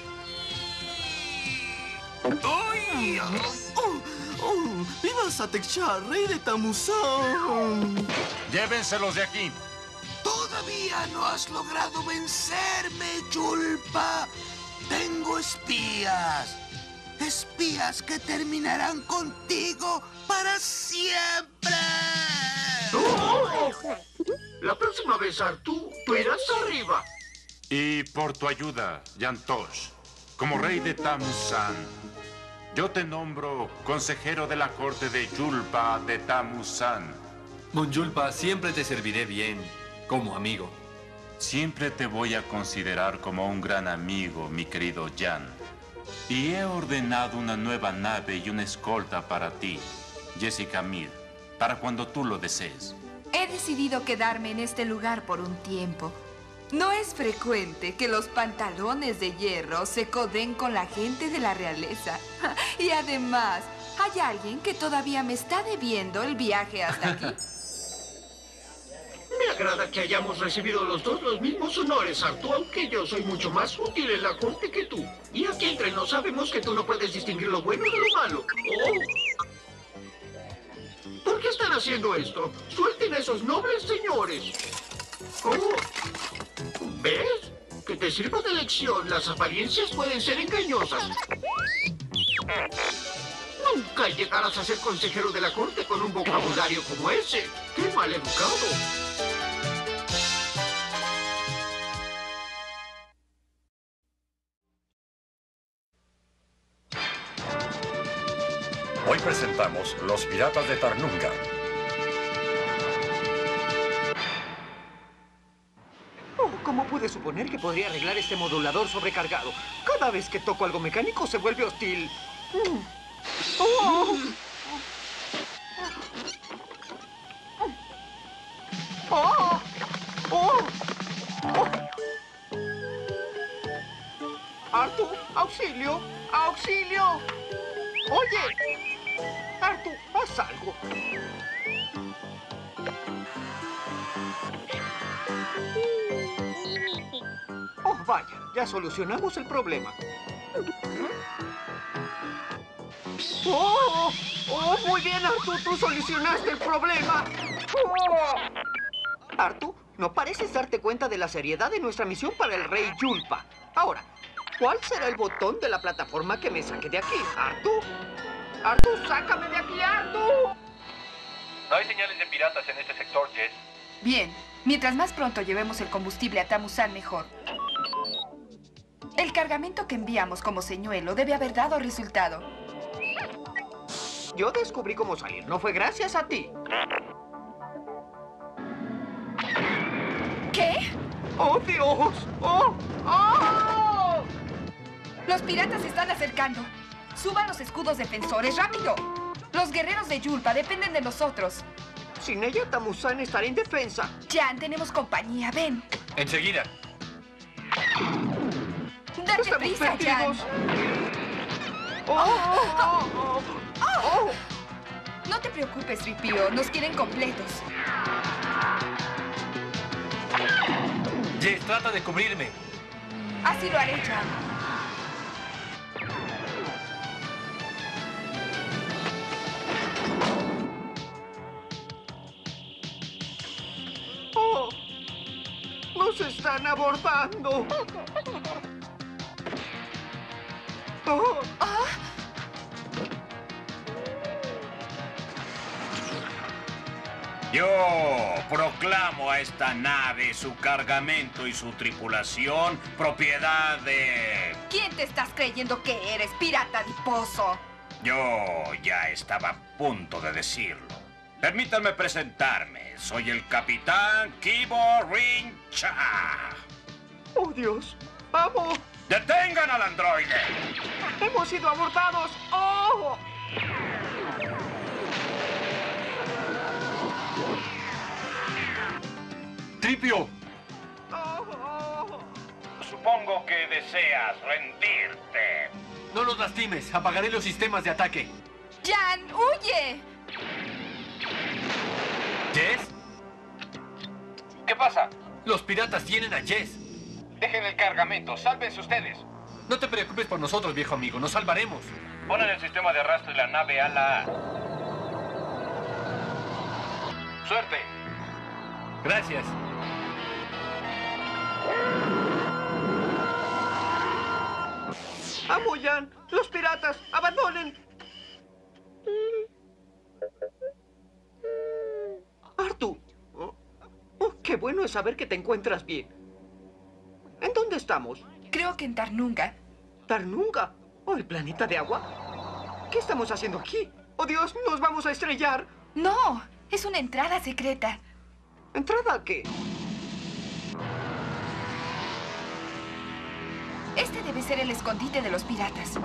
¡Ay! ¡Oh! ¡Oh! ¡Viva Satekcha, rey de Tamusan! Llévenselos de aquí. Todavía no has logrado vencerme, Yulpa. Tengo espías. Espías que terminarán contigo para siempre. ¡Oh! La próxima vez, Arthur, tú irás arriba. Y por tu ayuda, Yantosh, como rey de Tamusan, yo te nombro consejero de la corte de Yulpa de Tamusan. Mon Yulpa, siempre te serviré bien, como amigo. Siempre te voy a considerar como un gran amigo, mi querido Jan. Y he ordenado una nueva nave y una escolta para ti, Jessica Meade, para cuando tú lo desees. He decidido quedarme en este lugar por un tiempo. No es frecuente que los pantalones de hierro se coden con la gente de la realeza. Y además, hay alguien que todavía me está debiendo el viaje hasta aquí. Me agrada que hayamos recibido los dos los mismos honores, Arthur, aunque yo soy mucho más útil en la corte que tú. Y aquí entre nos sabemos que tú no puedes distinguir lo bueno de lo malo. Oh. ¿Por qué están haciendo esto? Suelten a esos nobles señores. Oh. ¿Ves? Que te sirva de lección. Las apariencias pueden ser engañosas. Nunca llegarás a ser consejero de la corte con un vocabulario como ese. ¡Qué mal educado! Hoy presentamos Los Piratas de Tarnunga. Oh, ¿cómo pude suponer que podría arreglar este modulador sobrecargado? Cada vez que toco algo mecánico se vuelve hostil. Mm. Oh. Oh. Oh. Oh. Arthur, auxilio, auxilio. Oye, Arthur, haz algo. Oh, vaya, ya solucionamos el problema. ¡Oh! ¡Oh, muy bien, Arthur! ¡Tú solucionaste el problema! ¡Oh! Arthur, no pareces darte cuenta de la seriedad de nuestra misión para el rey Yulpa. Ahora, ¿cuál será el botón de la plataforma que me saque de aquí, Arthur? ¡Artu, sácame de aquí, Artu! No hay señales de piratas en este sector, Jess. Bien. Mientras más pronto llevemos el combustible a Tamusan, mejor. El cargamento que enviamos como señuelo debe haber dado resultado. Yo descubrí cómo salir. No fue gracias a ti. ¿Qué? ¡Oh, Dios! ¡Oh! ¡Oh! Los piratas se están acercando. Suban los escudos defensores, rápido. Los guerreros de Yulpa dependen de nosotros. Sin ella, Tamusan estará indefensa. Jan, tenemos compañía. Ven. Enseguida. Date Estamos prisa, Jan. perdidos. ¡Oh! ¡Oh! ¡Oh! ¡Oh! No te preocupes, Ripio. Nos quieren completos. Jess, trata de cubrirme. Así lo haré, Jan. ¡Oh! ¡Nos están abordando! ¡Oh! ¿Ah? Yo proclamo a esta nave, su cargamento y su tripulación propiedad de... ¿Quién te estás creyendo que eres, pirata adiposo? Yo ya estaba a punto de decirlo. Permítanme presentarme. Soy el capitán Kibo Rincha. ¡Oh, Dios! ¡Vamos! ¡Detengan al androide! ¡Hemos sido abortados! ¡Oh! ¡Tripio! Supongo que deseas rendirte. No los lastimes. Apagaré los sistemas de ataque. ¡Jan, huye! ¿Jess? ¿Qué pasa? Los piratas tienen a Jess. Dejen el cargamento. Sálvense ustedes. No te preocupes por nosotros, viejo amigo. Nos salvaremos. Ponen el sistema de arrastre de la nave a la A. Suerte. Gracias. ¡Amo, Jan! ¡Los piratas! ¡Abandonen! ¡Artu! Oh, oh, ¡qué bueno es saber que te encuentras bien! ¿En dónde estamos? Creo que en Tarnunga. ¿Tarnunga? ¿O el planeta de agua? ¿Qué estamos haciendo aquí? ¡Oh, Dios! ¡Nos vamos a estrellar! No, es una entrada secreta. ¿Entrada a qué? Este debe ser el escondite de los piratas.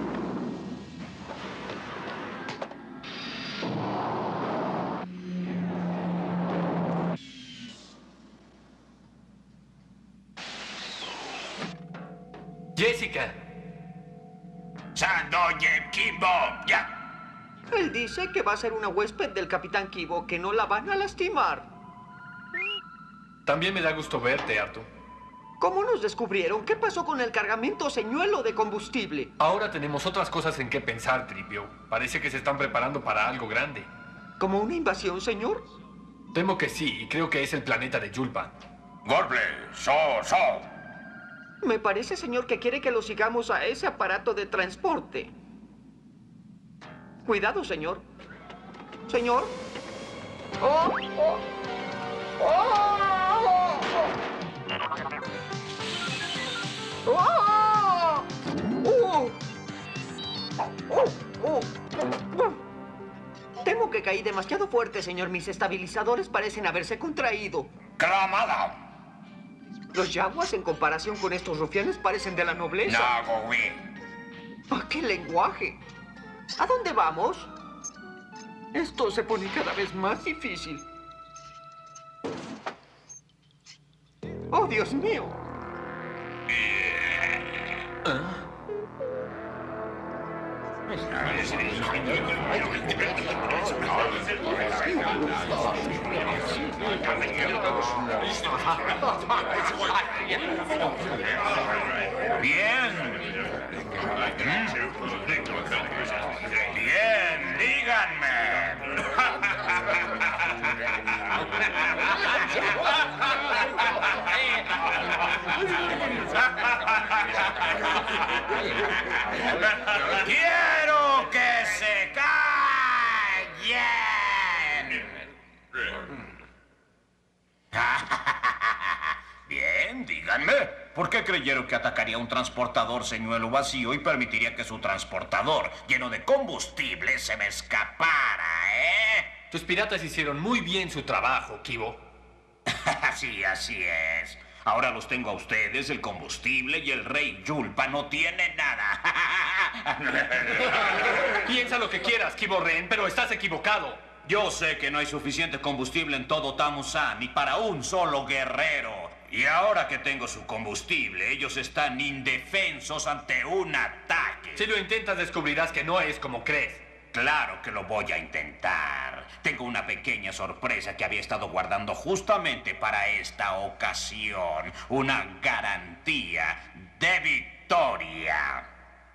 Jessica. Sandoye Kimbo, ya. Él dice que va a ser una huésped del Capitán Kibo, que no la van a lastimar. También me da gusto verte, Artu. ¿Cómo nos descubrieron? ¿Qué pasó con el cargamento señuelo de combustible? Ahora tenemos otras cosas en qué pensar, Tripio. Parece que se están preparando para algo grande. ¿Como una invasión, señor? Temo que sí, y creo que es el planeta de Yulpa. Gorble, so, so. Me parece, señor, que quiere que lo sigamos a ese aparato de transporte. Cuidado, señor. Señor. ¡Oh! ¡Oh! ¡Oh! ¡Oh! ¡Oh! ¡Oh! ¡Oh! Temo que caí demasiado fuerte, señor. Mis estabilizadores parecen haberse contraído. ¡Clamada! Los yaguas, en comparación con estos rufianes, parecen de la nobleza. No, güey. ¿A qué lenguaje? ¿A dónde vamos? Esto se pone cada vez más difícil. ¡Oh, Dios mío! ¿Ah? Bien. Bien, díganme. Quiero que se callen. díganme, ¿por qué creyeron que atacaría un transportador señuelo vacío y permitiría que su transportador, lleno de combustible, se me escapara, eh? Tus piratas hicieron muy bien su trabajo, Kibo. Sí, así es. Ahora los tengo a ustedes, el combustible, y el rey Yulpa no tiene nada. Piensa lo que quieras, Kibo Ren, pero estás equivocado. Yo sé que no hay suficiente combustible en todo Tamusan ni para un solo guerrero. Y ahora que tengo su combustible, ellos están indefensos ante un ataque. Si lo intentas, descubrirás que no es como crees. Claro que lo voy a intentar. Tengo una pequeña sorpresa que había estado guardando justamente para esta ocasión. Una garantía de victoria.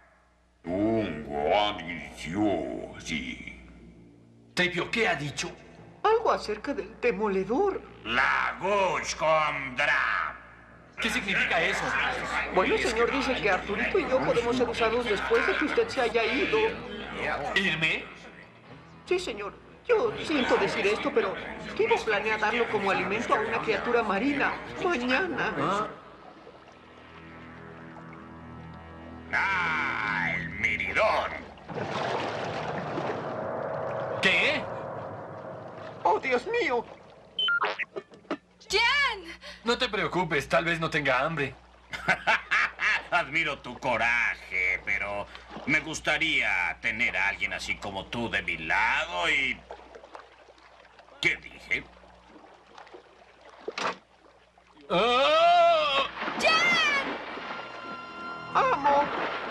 Tripio, ¿qué ha dicho? Algo acerca del demoledor. La Gushkondra. ¿Qué significa eso? Bueno, el señor dice que Arturito y yo podemos ser usados después de que usted se haya ido. ¿Irme? Sí, señor. Yo siento decir esto, pero Kibo planea darlo como alimento a una criatura marina mañana. ¿Ah? ¡Ah, el miridón! ¿Qué? ¡Oh, Dios mío! ¡Jan! No te preocupes, tal vez no tenga hambre. Admiro tu coraje, pero me gustaría tener a alguien así como tú de mi lado y... ¿Qué dije? ¡Oh! ¡Jan! ¡Amo!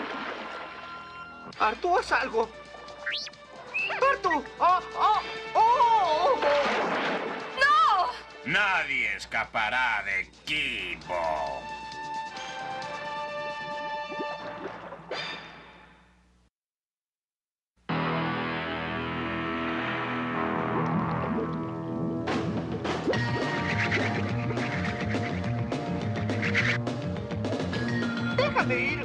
Artu, haz algo. ¡Artu! ¡Oh! ¡Oh! ¡Oh! ¡No! Nadie escapará de Kibo. ¡Déjame ir!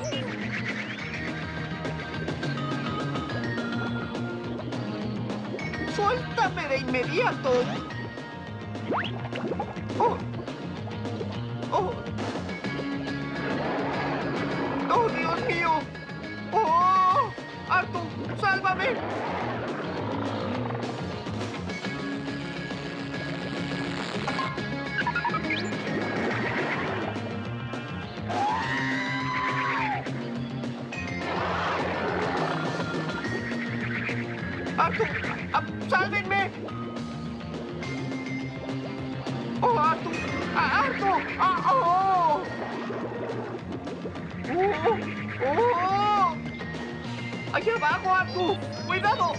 ¡Suéltame de inmediato! ¡Oh! ¡Oh! ¡Oh, Dios mío! ¡Oh! ¡Artu, sálvame! ¡Artu! Ah, ¡sálvenme! ¡Oh, Artu! ¡Ah, Artu! ¡Ah, oh! ¡Oh! ¡Oh! ¡Allá abajo, Artu! ¡Cuidado!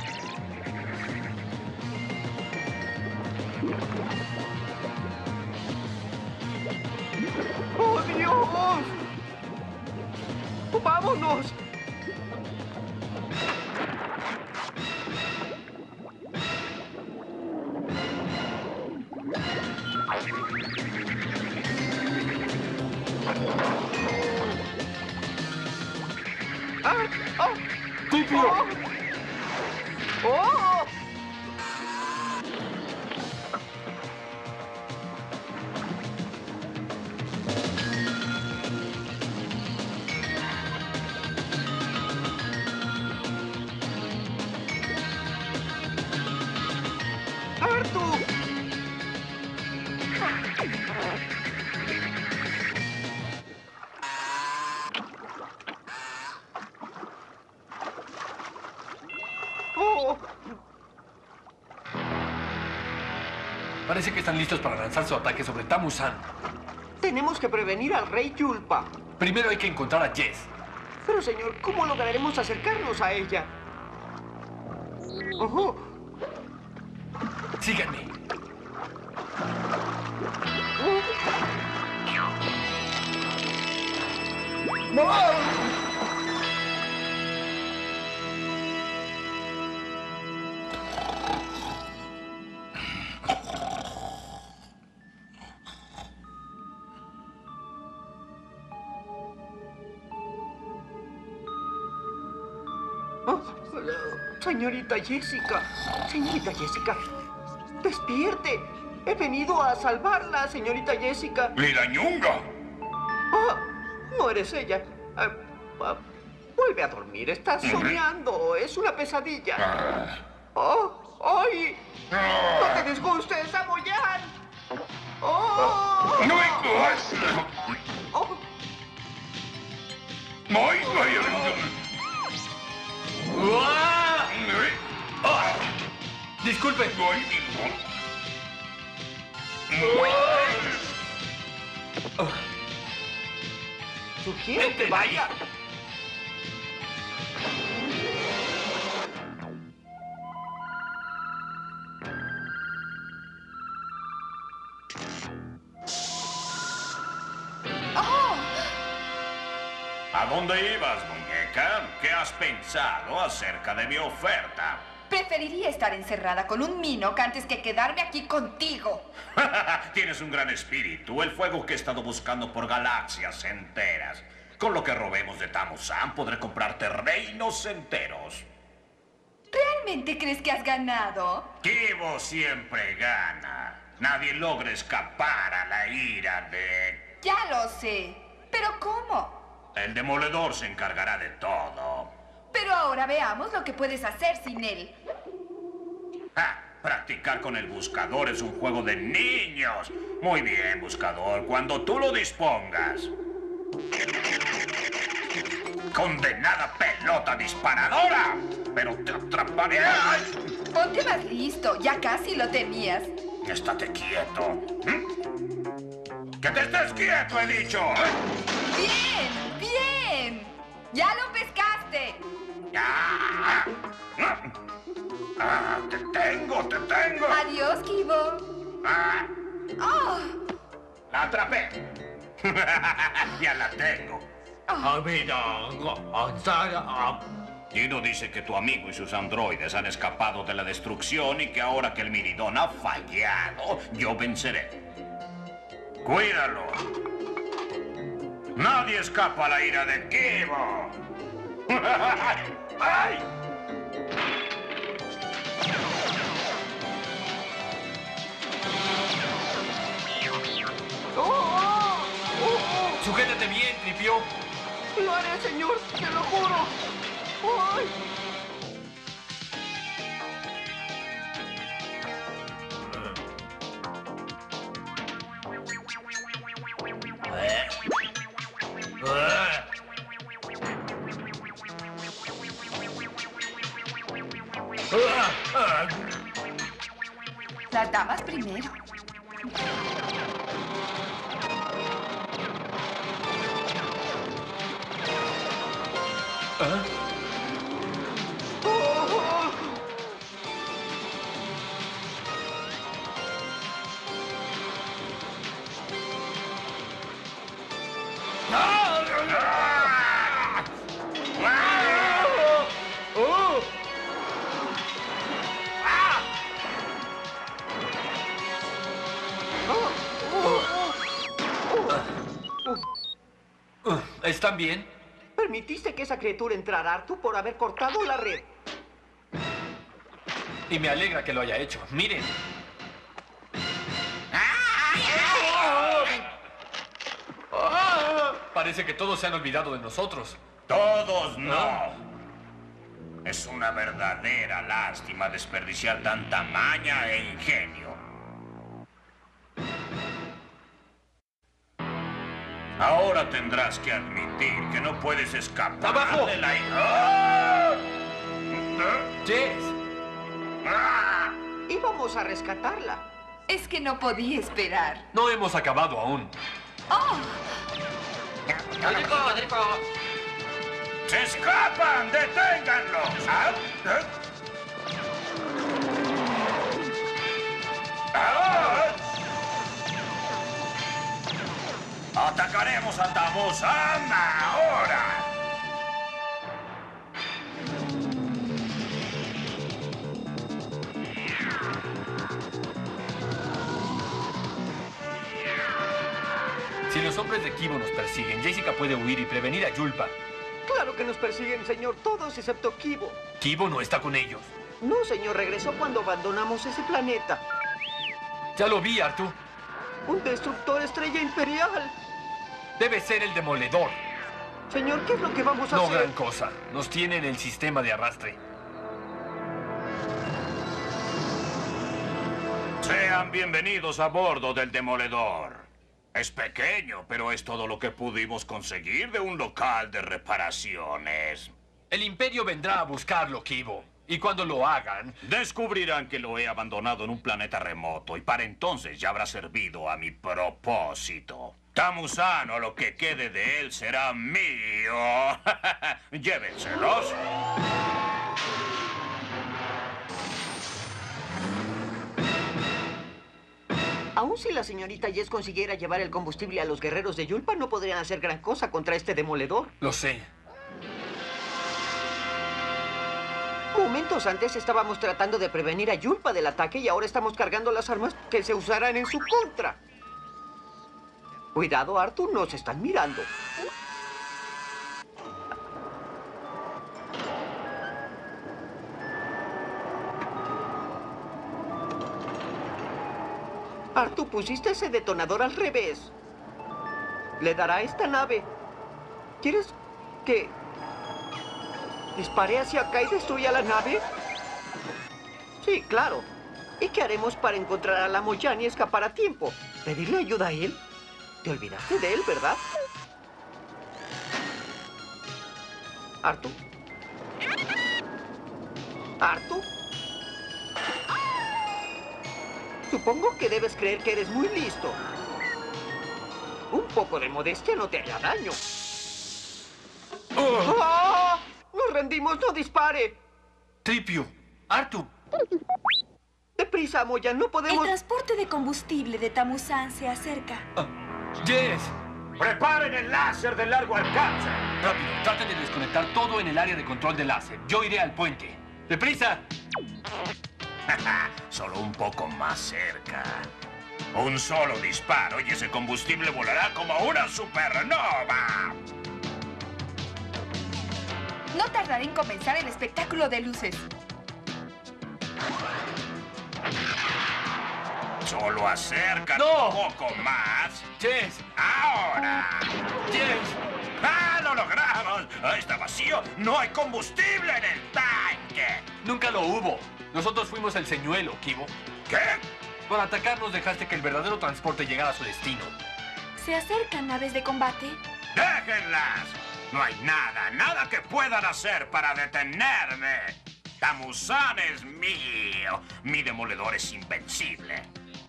¡Oh, Dios! ¡Vámonos! ¡Ah! ¡Oh! ¡Tripio! ¡Oh! ¡Oh! ¡Artu! ¡Oh! Parece que están listos para lanzar su ataque sobre Tamusan. Tenemos que prevenir al rey Yulpa. Primero hay que encontrar a Jess. Pero, señor, ¿cómo lograremos acercarnos a ella? ¡Ojo! Síganme. Oh, señorita Jessica, señorita Jessica, despierte. He venido a salvarla, señorita Jessica. ¡Mirañunga! Oh, no eres ella. Ah, ah, vuelve a dormir. Estás soñando. Es una pesadilla. Oh, ¡ay! ¡No te disgustes, Samoyán! ¡Oh! ¡No! Oh. ¡Ay, Disculpe. Sugiero que vaya. ¿A dónde ibas, muñeca? ¿Qué has pensado acerca de mi oferta? Preferiría estar encerrada con un Minoc antes que quedarme aquí contigo. Tienes un gran espíritu, el fuego que he estado buscando por galaxias enteras. Con lo que robemos de Tamusan podré comprarte reinos enteros. ¿Realmente crees que has ganado? Kibo siempre gana. Nadie logra escapar a la ira de... Ya lo sé. ¿Pero cómo? El demoledor se encargará de todo. Pero ahora veamos lo que puedes hacer sin él. Ah, practicar con el buscador es un juego de niños. Muy bien, buscador, cuando tú lo dispongas. ¡Condenada pelota disparadora! ¡Pero te atraparé! ¡Ay! Ponte más listo, ya casi lo tenías. Estate quieto. ¿Mm? ¡Que te estés quieto, he dicho! ¡Bien! ¡Bien! ¡Ya lo pescaste! ¡Ah! ¡Ah! ¡Te tengo, te tengo! Adiós, Kibo. ¡Ah! Oh. ¡La atrapé! ¡Ya la tengo! Gino dice que tu amigo y sus androides han escapado de la destrucción y que ahora que el Miridón ha fallado, yo venceré. ¡Cuídalo! ¡Nadie escapa a la ira de Kibo! ¡Ay! ¡Oh! ¡Oh! ¡Oh! Sujétate bien, Tripio. Lo haré, señor, te lo juro. ¡Ay! Las damas primero. ¿Ah? ¿Están bien? Permitiste que esa criatura entrara, Arthur, por haber cortado la red. Y me alegra que lo haya hecho. Miren. Parece que todos se han olvidado de nosotros. Todos no. Es una verdadera lástima desperdiciar tanta maña e ingenio. Ahora tendrás que admitir que no puedes escapar ¡Abajo! de la... ¡Ah! Jess. ¡Ah! Íbamos a rescatarla. Es que no podía esperar. No hemos acabado aún. ¡Oh! ¡Se escapan! ¡Deténganlos! ¿Ah? ¿Eh? ¡Ah! ¡Atacaremos a Tamusan ahora! Si los hombres de Kibo nos persiguen, Jessica puede huir y prevenir a Yulpa. Claro que nos persiguen, señor, todos excepto Kibo. Kibo no está con ellos. No, señor, regresó cuando abandonamos ese planeta. Ya lo vi, Artu. Un destructor estrella imperial. Debe ser el demoledor. Señor, ¿qué es lo que vamos a No hacer? gran cosa. Nos tienen el sistema de arrastre. Sean bienvenidos a bordo del demoledor. Es pequeño, pero es todo lo que pudimos conseguir de un local de reparaciones. El Imperio vendrá a buscarlo, Kibo. Y cuando lo hagan... descubrirán que lo he abandonado en un planeta remoto y para entonces ya habrá servido a mi propósito. Tamuzan o lo que quede de él será mío. Llévenselos. Aun si la señorita Jess consiguiera llevar el combustible a los guerreros de Yulpa, no podrían hacer gran cosa contra este demoledor. Lo sé. Momentos antes estábamos tratando de prevenir a Yulpa del ataque y ahora estamos cargando las armas que se usarán en su contra. Cuidado, Arthur, nos están mirando. Arthur, pusiste ese detonador al revés. Le dará a esta nave. ¿Quieres que dispare hacia acá y destruya la nave? Sí, claro. ¿Y qué haremos para encontrar a la Moyan y escapar a tiempo? ¿Pedirle ayuda a él? Te olvidaste de él, ¿verdad? ¿Arthur? ¿Arthur? Supongo que debes creer que eres muy listo. Un poco de modestia no te hará daño. Oh. ¡Ah! ¡Nos rendimos! ¡No dispare! Tripio, Arthur. Deprisa, Moyan, no podemos... El transporte de combustible de Tamuzan se acerca. Ah. Jess. ¡Preparen el láser de largo alcance! Rápido, traten de desconectar todo en el área de control de láser. Yo iré al puente. ¡Deprisa! Solo un poco más cerca. Un solo disparo y ese combustible volará como una supernova. No tardaré en comenzar el espectáculo de luces. Solo acércate ¡No! un poco más. Jess. ¡Ahora! Jess. ¡Ah, lo logramos! ¡Está vacío! ¡No hay combustible en el tanque! Nunca lo hubo. Nosotros fuimos el señuelo, Kibo. ¿Qué? Por atacarnos dejaste que el verdadero transporte llegara a su destino. ¿Se acercan naves de combate? ¡Déjenlas! No hay nada, nada que puedan hacer para detenerme. Tamuzan es mío. Mi demoledor es invencible.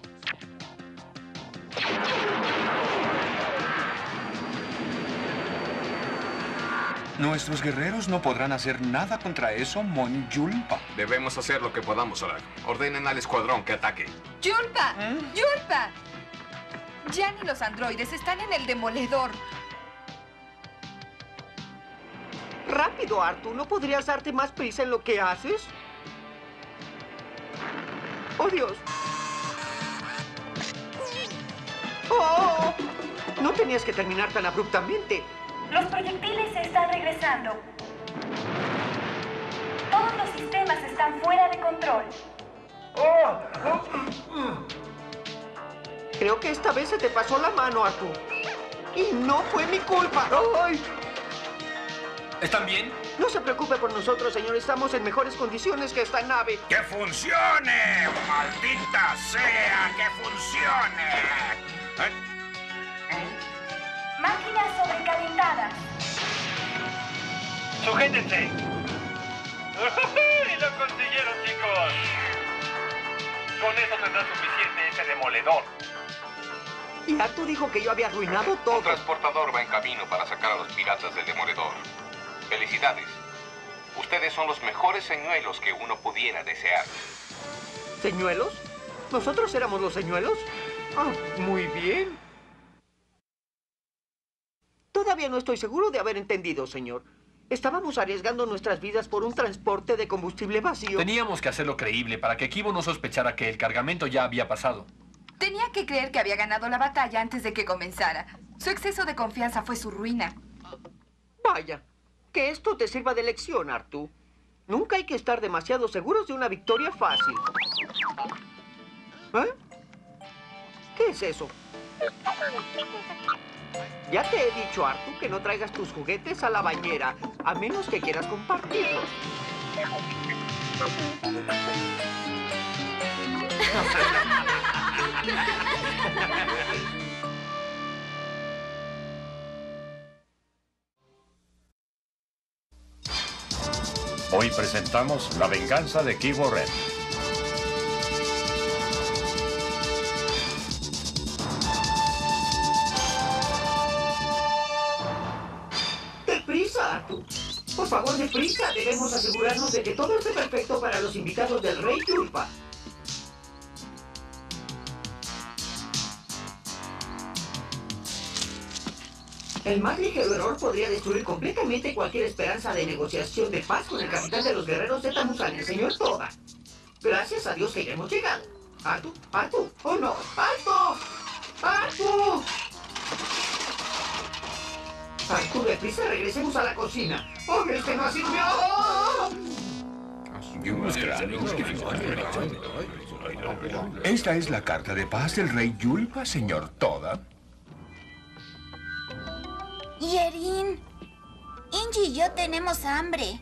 Nuestros guerreros no podrán hacer nada contra eso, Mon Yulpa. Debemos hacer lo que podamos, Sorak. Ordenen al escuadrón que ataque. ¡Yulpa! ¡Yulpa! Jan y los androides están en el demoledor. Rápido, Arthur. ¿No podrías darte más prisa en lo que haces? ¡Oh, Dios! ¡Oh! No tenías que terminar tan abruptamente. Los proyectiles se están regresando. Todos los sistemas están fuera de control. Creo que esta vez se te pasó la mano, Arthur. Y no fue mi culpa. ¡Ay! ¿Están bien? No se preocupe por nosotros, señor. Estamos en mejores condiciones que esta nave. ¡Que funcione! ¡Maldita sea! ¡Que funcione! Máquinas sobrecalentadas. ¡Sujétense! ¡Lo consiguieron, chicos! Con eso tendrá suficiente ese demoledor. Y Arthur dijo que yo había arruinado todo. Un transportador va en camino para sacar a los piratas del demoledor. Felicidades. Ustedes son los mejores señuelos que uno pudiera desear. ¿Señuelos? ¿Nosotros éramos los señuelos? Ah, muy bien. Todavía no estoy seguro de haber entendido, señor. Estábamos arriesgando nuestras vidas por un transporte de combustible vacío. Teníamos que hacerlo creíble para que Kibo no sospechara que el cargamento ya había pasado. Tenía que creer que había ganado la batalla antes de que comenzara. Su exceso de confianza fue su ruina. Vaya, que esto te sirva de lección, Arthur. Nunca hay que estar demasiado seguros de una victoria fácil. ¿Eh? ¿Qué es eso? Ya te he dicho, Artu, que no traigas tus juguetes a la bañera, a menos que quieras compartirlos. Hoy presentamos La venganza de Kybo Ren. ¡Deprisa, Artu! Por favor, deprisa. Debemos asegurarnos de que todo esté perfecto para los invitados del Rey Julpa. El más ligero error podría destruir completamente cualquier esperanza de negociación de paz con el capitán de los guerreros de Tamusan, el señor Toda. Gracias a Dios que ya hemos llegado. ¡Artu! ¡Artu! ¡Oh, no! ¡Artu! ¡Artu! ¡Artu, deprisa! ¡Regresemos a la cocina! ¡Hombre, este no ha sido mi... ¡Oh! ¿Esta es la carta de paz del Rey Julpa, señor Toda? Yerin, Inji y yo tenemos hambre.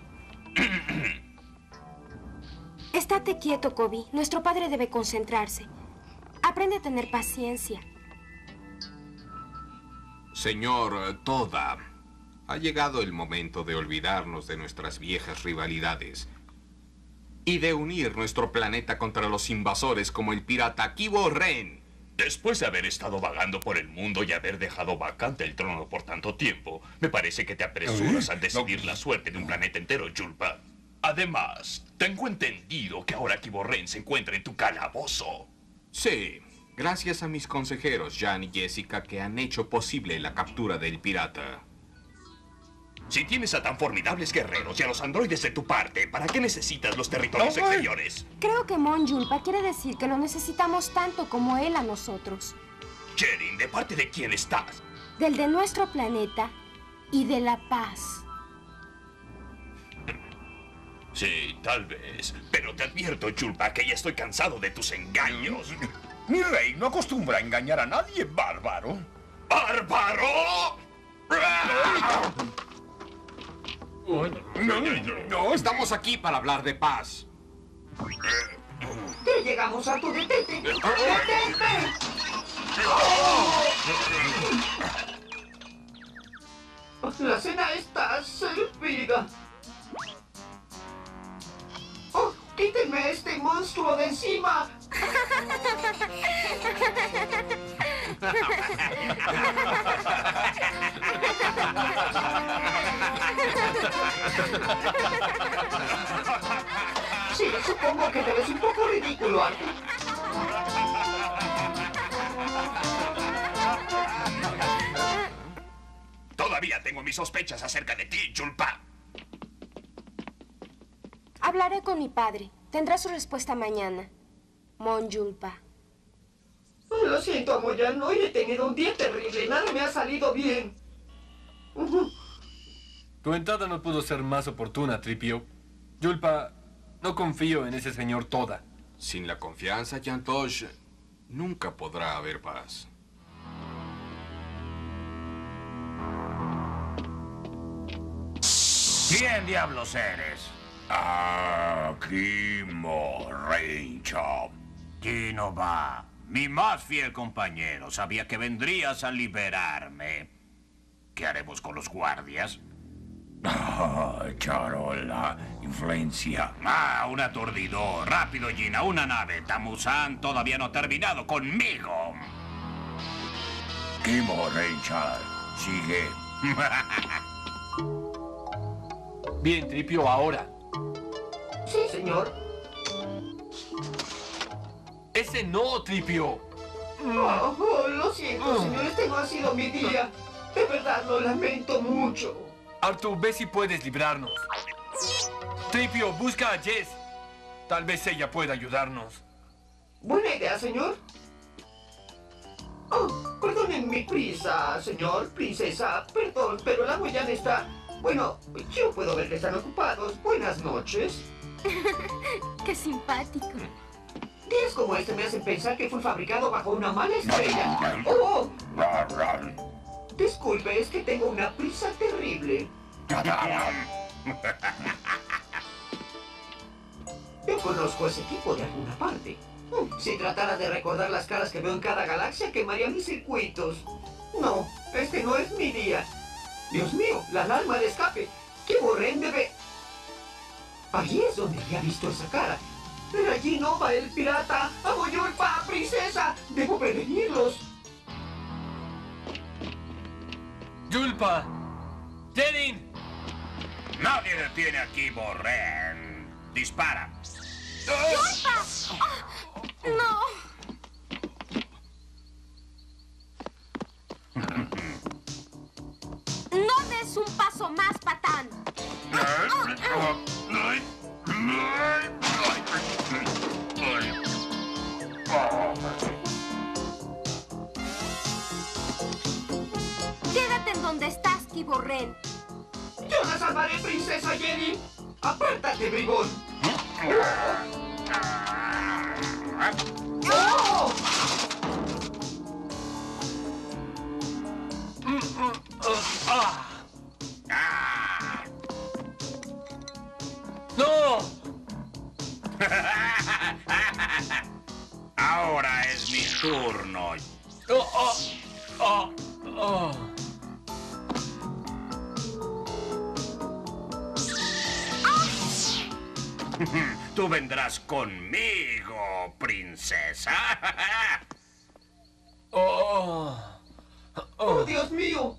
Estate quieto, Kobe. Nuestro padre debe concentrarse. Aprende a tener paciencia. Señor Toda, ha llegado el momento de olvidarnos de nuestras viejas rivalidades y de unir nuestro planeta contra los invasores como el pirata Kybo Ren. Después de haber estado vagando por el mundo y haber dejado vacante el trono por tanto tiempo, me parece que te apresuras al decidir la suerte de un planeta entero, Julpa. Además, tengo entendido que ahora Kybo Ren se encuentra en tu calabozo. Sí, gracias a mis consejeros, Jan y Jessica, que han hecho posible la captura del pirata. Si tienes a tan formidables guerreros y a los androides de tu parte, ¿para qué necesitas los territorios Oh, exteriores? Creo que Mon Julpa quiere decir que lo necesitamos tanto como él a nosotros. Jerin, ¿de parte de quién estás? Del de nuestro planeta y de la paz. Sí, tal vez. Pero te advierto, Julpa, que ya estoy cansado de tus engaños. Mi rey no acostumbra a engañar a nadie, bárbaro. ¡Bárbaro! No, no, estamos aquí para hablar de paz. ¡Ya llegamos, Artu! ¡Detente! ¡Detente! La cena está servida. ¡Oh! ¡Quítenme este monstruo de encima! Sí, supongo que te ves un poco ridículo, Artu. Todavía tengo mis sospechas acerca de ti, Julpa. Hablaré con mi padre. Tendrá su respuesta mañana. Mon Julpa. Lo siento, Amoyan. Hoy he tenido un día terrible. Nada me ha salido bien. Tu entrada no pudo ser más oportuna, Tripio. Julpa, no confío en ese señor Toda. Sin la confianza, Jan Tosh, nunca podrá haber paz. ¿Quién diablos eres? Ah, Kimo Reinchop. Kino va. Mi más fiel compañero. Sabía que vendrías a liberarme. ¿Qué haremos con los guardias? Ah, charola, influencia. Ah, un aturdidor. Rápido, Gina, una nave. Tamusan todavía no ha terminado conmigo. Kimo Reinchop, sigue. Bien, Tripio, ahora. Sí, señor. ¡Ese no, Tripio! Oh, oh, lo siento, señor. Este no ha sido mi día. De verdad, lo lamento mucho. Artu, ve si puedes librarnos. Tripio, busca a Jess. Tal vez ella pueda ayudarnos. Buena idea, señor. Oh, perdonen mi prisa, señor, princesa. Perdón, pero la Amoyan está... Bueno, yo puedo ver que están ocupados. Buenas noches. ¡Qué simpático! Días como este me hacen pensar que fue fabricado bajo una mala estrella. ¡Oh! Disculpe, es que tengo una prisa terrible. Yo conozco ese tipo de alguna parte. Si tratara de recordar las caras que veo en cada galaxia, quemaría mis circuitos. No, este no es mi día. Dios mío, la alarma de escape. ¡Qué borrén debe! Allí es donde había visto esa cara. Pero allí no va el pirata. ¡Amo Yulpa, princesa! ¡Debo prevenirlos! ¡Yulpa! ¡Jerin! Nadie detiene aquí, Borren. Dispara. ¡Yulpa! Oh, ¡no! ¡No des un paso más, patán! Quédate en donde estás, Kiborren. ¡Yo la salvaré, princesa Jenny! ¡Apártate, bribón! ¡Oh! ¡No! Ahora es mi turno. Oh, oh, oh, oh. Tú vendrás conmigo, princesa. Oh, oh. ¡Oh, Dios mío!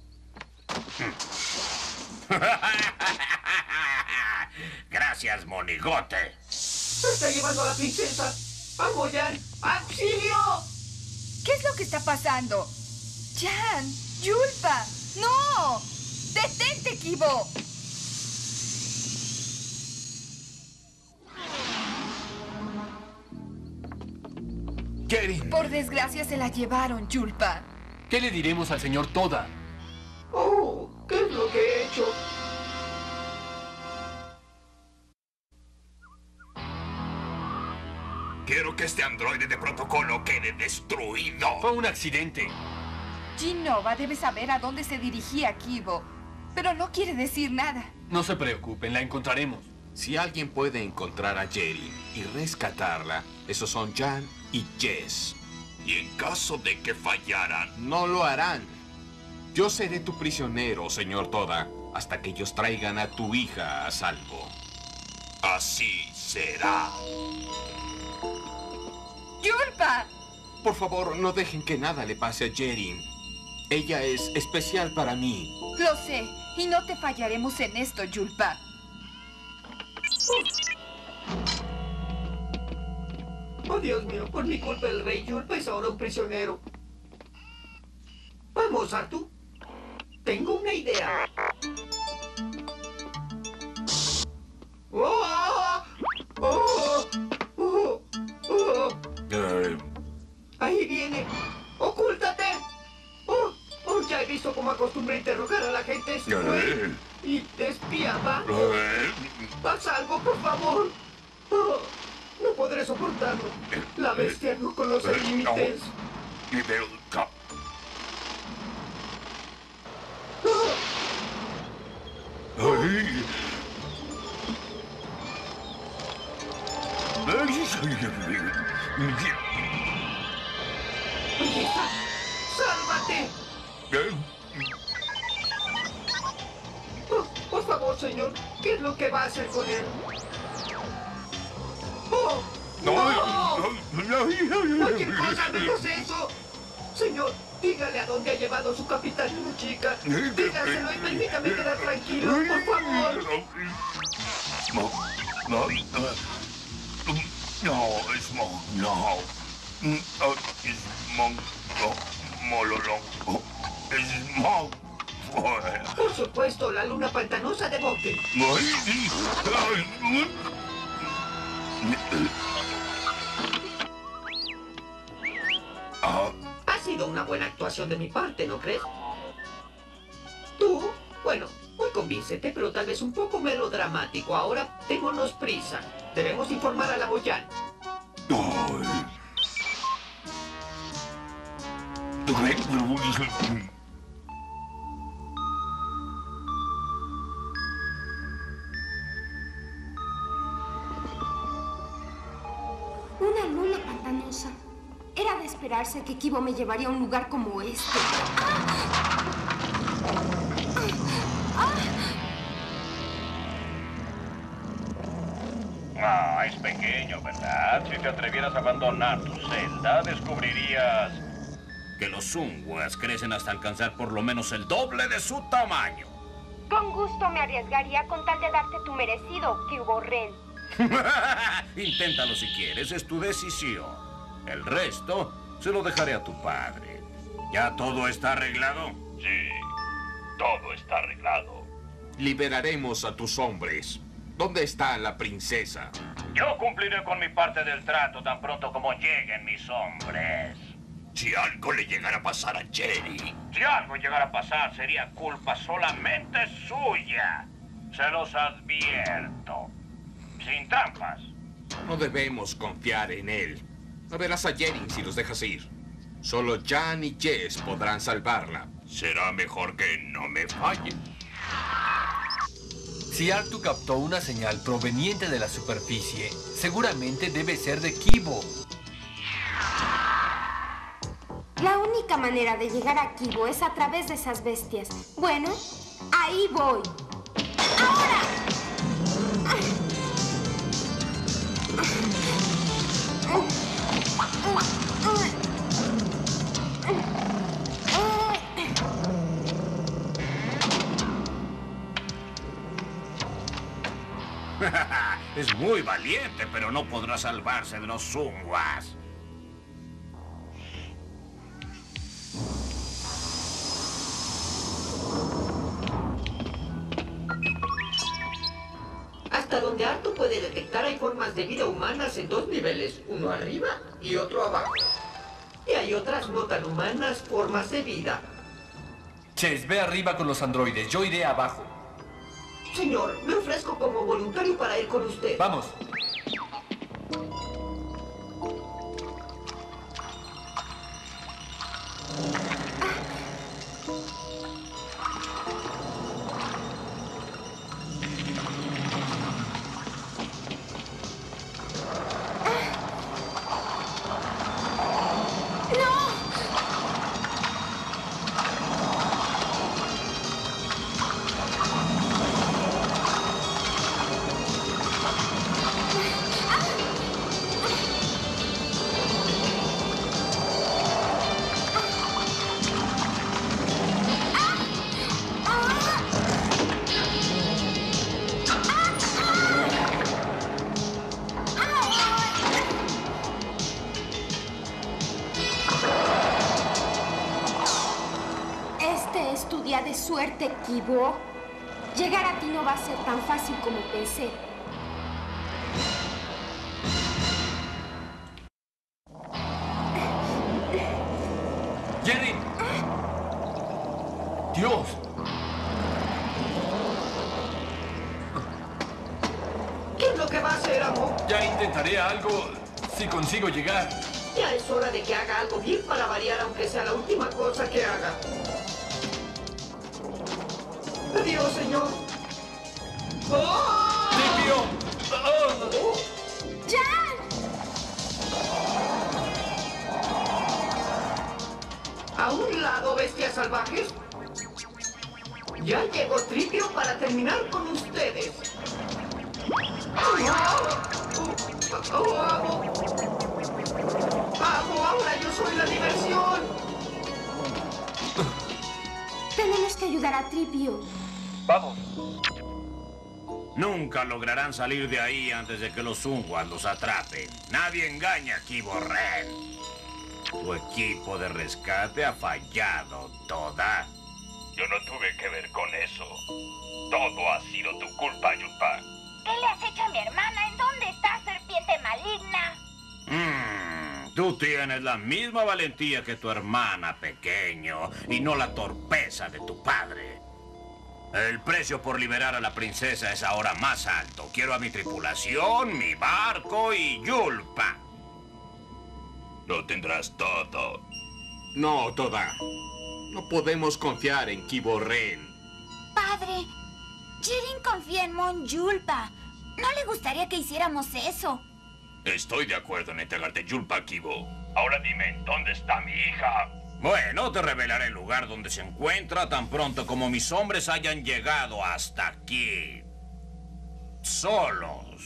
Gracias, monigote. ¡Se está llevando a la princesa! ¡Vamos, Jan! ¡Auxilio! ¿Qué es lo que está pasando? ¡Jan! ¡Yulpa! ¡No! ¡Detente, Kibo! Jerin. Por desgracia se la llevaron, Yulpa. ¿Qué le diremos al señor Toda? ¡Oh! ¿Qué es lo que he hecho? Quiero que este androide de protocolo quede destruido. Fue un accidente. Ginova debe saber a dónde se dirigía Kibo, pero no quiere decir nada. No se preocupen, la encontraremos. Si alguien puede encontrar a Jerin y rescatarla, esos son Jan y Jess. Y en caso de que fallaran... No lo harán. Yo seré tu prisionero, señor Toda, hasta que ellos traigan a tu hija a salvo. Así será. ¡Yulpa! Por favor, no dejen que nada le pase a Jerin. Ella es especial para mí. Lo sé, y no te fallaremos en esto, Yulpa. Oh, Dios mío, por mi culpa el rey Yulpa es ahora un prisionero. Vamos, Artu. Tengo una idea. ¡Oh! ¡Oh! ¡Oh! ¡Oh! ¡Ahí viene! ¡Ocúltate! ¡Oh! ¡Oh! Ya he visto cómo acostumbra interrogar a la gente en su web. Y te espiaba. Haz algo, por favor. Oh, no podré soportarlo. La bestia no conoce límites. ¡Sálvate! Oh, por favor, señor, ¿qué es lo que va a hacer con él? ¡Oh! ¡No! ¡No! ¡Cualquier cosa menos eso! Señor, dígale a dónde ha llevado su capitán y la chica. Dígaselo y permítame quedar tranquilo, por favor. No, no, no, es Mon, no. Es Mon, no, Mololong, es Mon. Por supuesto, la luna pantanosa de Boque. Ha sido una buena actuación de mi parte, ¿no crees? ¿Tú? Bueno, muy convincente, pero tal vez un poco melodramático. Ahora, démonos prisa. Debemos informar a la Boyan. Una luna pantanosa. Era de esperarse que Kibo me llevaría a un lugar como este. Ah, es pequeño, ¿verdad? Si te atrevieras a abandonar tu celda, descubrirías que los Zunguas crecen hasta alcanzar por lo menos el doble de su tamaño. Con gusto me arriesgaría con tal de darte tu merecido, Kibo Ren. Inténtalo si quieres, es tu decisión. El resto se lo dejaré a tu padre. ¿Ya todo está arreglado? Sí, todo está arreglado. Liberaremos a tus hombres. ¿Dónde está la princesa? Yo cumpliré con mi parte del trato tan pronto como lleguen mis hombres. Si algo le llegara a pasar a Jerry. Si algo llegara a pasar, sería culpa solamente suya. Se los advierto. Sin trampas. No debemos confiar en él. No verás a Jerry si los dejas ir. Solo Jan y Jess podrán salvarla. Será mejor que no me fallen. Si Artu captó una señal proveniente de la superficie, seguramente debe ser de Kibo. La única manera de llegar a Kibo es a través de esas bestias. Bueno, ahí voy. ¡Ahora! Es muy valiente, pero no podrá salvarse de los Zunguas. Hasta donde Artu puede detectar hay formas de vida humanas en dos niveles, uno arriba y otro abajo. Y hay otras no tan humanas formas de vida. Chess, ve arriba con los androides, yo iré abajo. Señor, me ofrezco como voluntario para ir con usted. Vamos. De suerte, Kibo. Llegar a ti no va a ser tan fácil como pensé. ¡Jerry! ¡Dios! ¿Qué es lo que va a hacer, amo? Ya intentaré algo si consigo llegar. Ya es hora de que haga algo bien para variar, aunque sea la última cosa que haga. Adiós, señor. ¡Oh! ¡Tripio! ¡Oh! ¡Jan! A un lado, bestias salvajes. Ya llegó Tripio para terminar con ustedes. ¡Oh! ¡Oh, amo! ¡Amo, ahora yo soy la diversión! Tenemos que ayudar a Tripio. Vamos. Nunca lograrán salir de ahí antes de que los Zunguas los atrapen. Nadie engaña a Kibo Ren. Tu equipo de rescate ha fallado, Toda. Yo no tuve que ver con eso. Todo ha sido tu culpa, Julpa. ¿Qué le has hecho a mi hermana? ¿En dónde está, serpiente maligna? Mm, tú tienes la misma valentía que tu hermana, pequeño, y no la torpeza de tu padre. El precio por liberar a la princesa es ahora más alto. Quiero a mi tripulación, mi barco y Julpa. Lo tendrás todo. No, Toda. No podemos confiar en Kibo Ren. Padre, Jirin confía en Mon Julpa. No le gustaría que hiciéramos eso. Estoy de acuerdo en entregarte Julpa, Kibo. Ahora dime, ¿dónde está mi hija? Bueno, te revelaré el lugar donde se encuentra tan pronto como mis hombres hayan llegado hasta aquí. Solos.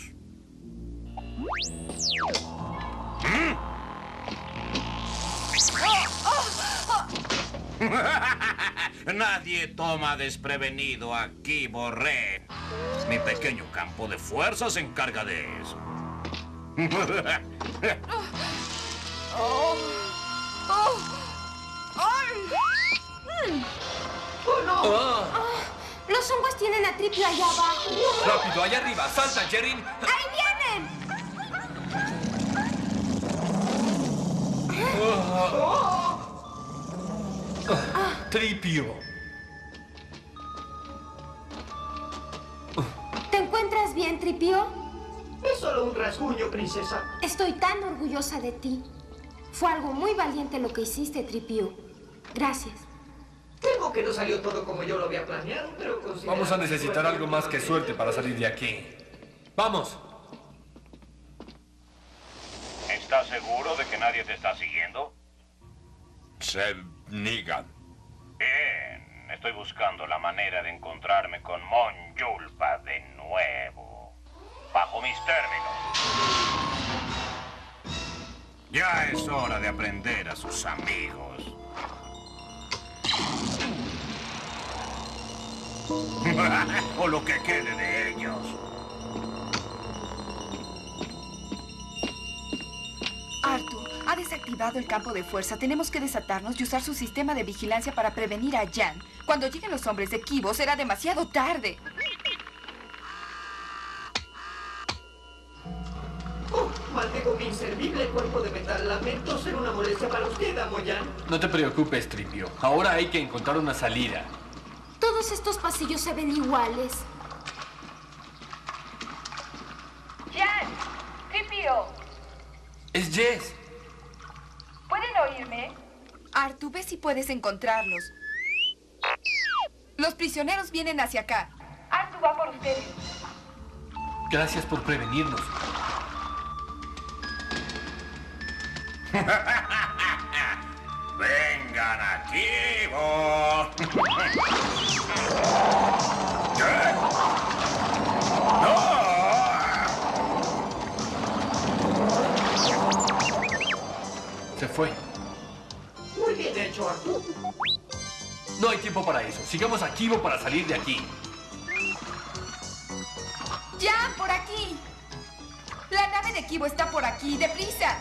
¿Mm? Nadie toma desprevenido a Kibo Ren. Mi pequeño campo de fuerza se encarga de eso. Oh. Oh. Ay. Mm. ¡Oh, no! Oh. Oh. Los hongos tienen a Tripio allá abajo. ¡Rápido, allá arriba! ¡Salta, Jerrin! ¡Ahí vienen! Oh. Oh. Tripio. ¿Te encuentras bien, Tripio? Es solo un rasguño, princesa. Estoy tan orgullosa de ti. Fue algo muy valiente lo que hiciste, Tripio. Gracias. Temo que no salió todo como yo lo había planeado, pero Vamos a necesitar algo más que suerte para salir de aquí. ¡Vamos! ¿Estás seguro de que nadie te está siguiendo? Se niegan. Bien, estoy buscando la manera de encontrarme con Mon Julpa de nuevo. Bajo mis términos. Ya es hora de aprender a sus amigos. O lo que quede de ellos. Arthur, ha desactivado el campo de fuerza. Tenemos que desatarnos y usar su sistema de vigilancia para prevenir a Jan. Cuando lleguen los hombres de Kibo, será demasiado tarde. Oh, maldigo mi inservible cuerpo de metal. Lamento ser una molestia para usted, amo Jan. No te preocupes, Tripio. Ahora hay que encontrar una salida. Todos estos pasillos se ven iguales. Jan, Tripio, Es Jess. ¿pueden oírme? Arthur, ve si puedes encontrarlos. Los prisioneros vienen hacia acá. Arthur va por ustedes. Gracias por prevenirnos. ¡Vengan aquí, vos! ¿Qué? ¡No! Se fue. Muy bien hecho, Arthur. No hay tiempo para eso. Sigamos a Kibo para salir de aquí. ¡Jan, por aquí! La nave de Kibo está por aquí. ¡Deprisa!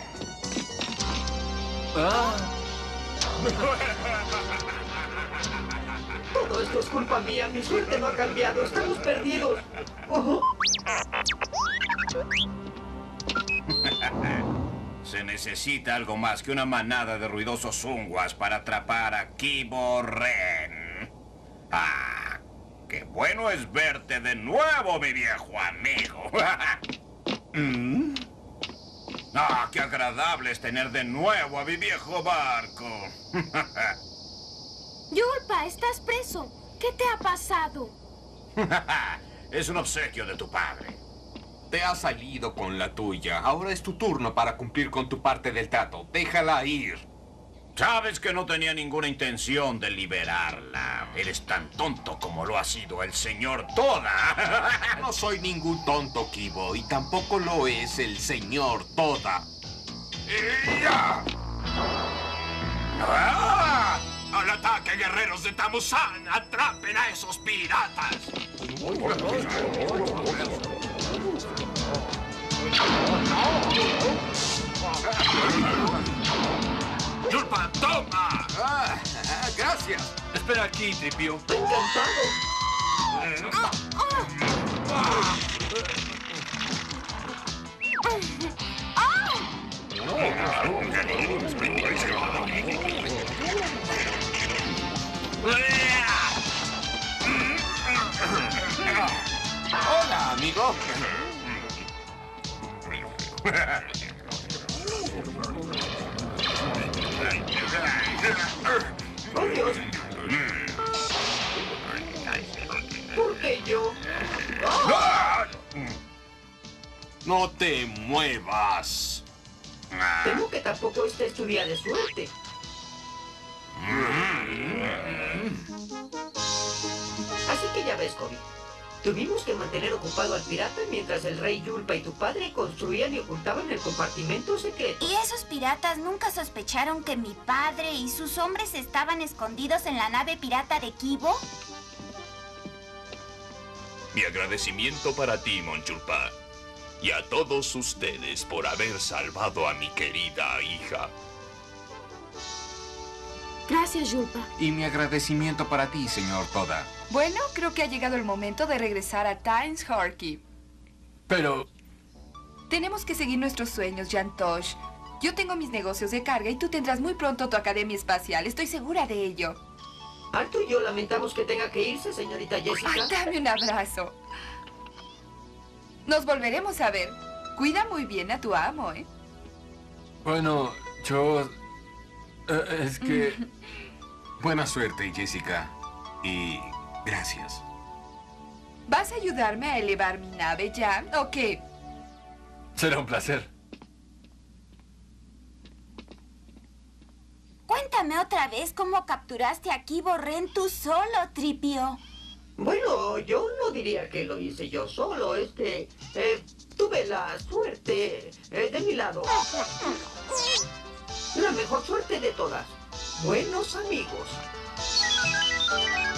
Ah. Todo esto es culpa mía. Mi suerte no ha cambiado. Estamos perdidos. Oh. Se necesita algo más que una manada de ruidosos zunguas para atrapar a Kibo Ren. ¡Ah! ¡Qué bueno es verte de nuevo, mi viejo amigo! ¿Mm? ¡Ah, qué agradable es tener de nuevo a mi viejo barco! Julpa, estás preso. ¿Qué te ha pasado? Es un obsequio de tu padre. Te has salido con la tuya. Ahora es tu turno para cumplir con tu parte del trato. Déjala ir. Sabes que no tenía ninguna intención de liberarla. Eres tan tonto como lo ha sido el señor Toda. No soy ningún tonto, Kibo, y tampoco lo es el señor Toda. ¡Ya! ¡Ah! ¡Al ataque, guerreros de Tamusan! ¡Atrapen a esos piratas! ¡Julpa, toma! Ah, gracias. Espera aquí, Tripio. Encantado. Ah, ah. Ah. Hola, amigo. ¡Oh, Dios! ¿Por qué yo? ¡Oh! No te muevas. Temo que tampoco este es tu día de suerte. Así que ya ves, Cory. Tuvimos que mantener ocupado al pirata mientras el rey Yulpa y tu padre construían y ocultaban el compartimento secreto. ¿Y esos piratas nunca sospecharon que mi padre y sus hombres estaban escondidos en la nave pirata de Kibo? Mi agradecimiento para ti, Monchulpa. Y a todos ustedes por haber salvado a mi querida hija. Gracias, Yulpa. Y mi agradecimiento para ti, señor Toda. Bueno, creo que ha llegado el momento de regresar a Times Harky. Pero... Tenemos que seguir nuestros sueños, Jan Tosh. Yo tengo mis negocios de carga y tú tendrás muy pronto tu academia espacial. Estoy segura de ello. Alto y yo lamentamos que tenga que irse, señorita Jessica. Ay, dame un abrazo. Nos volveremos a ver. Cuida muy bien a tu amo, ¿eh? Bueno, yo... eh, es que... Buena suerte, Jessica. Y gracias. ¿Vas a ayudarme a elevar mi nave, Jan, o qué? Será un placer. Cuéntame otra vez cómo capturaste a Kibo Ren tú solo, Tripio. Bueno, yo no diría que lo hice yo solo. Este, eh, tuve la suerte eh, de mi lado. La mejor suerte de todas. Buenos amigos.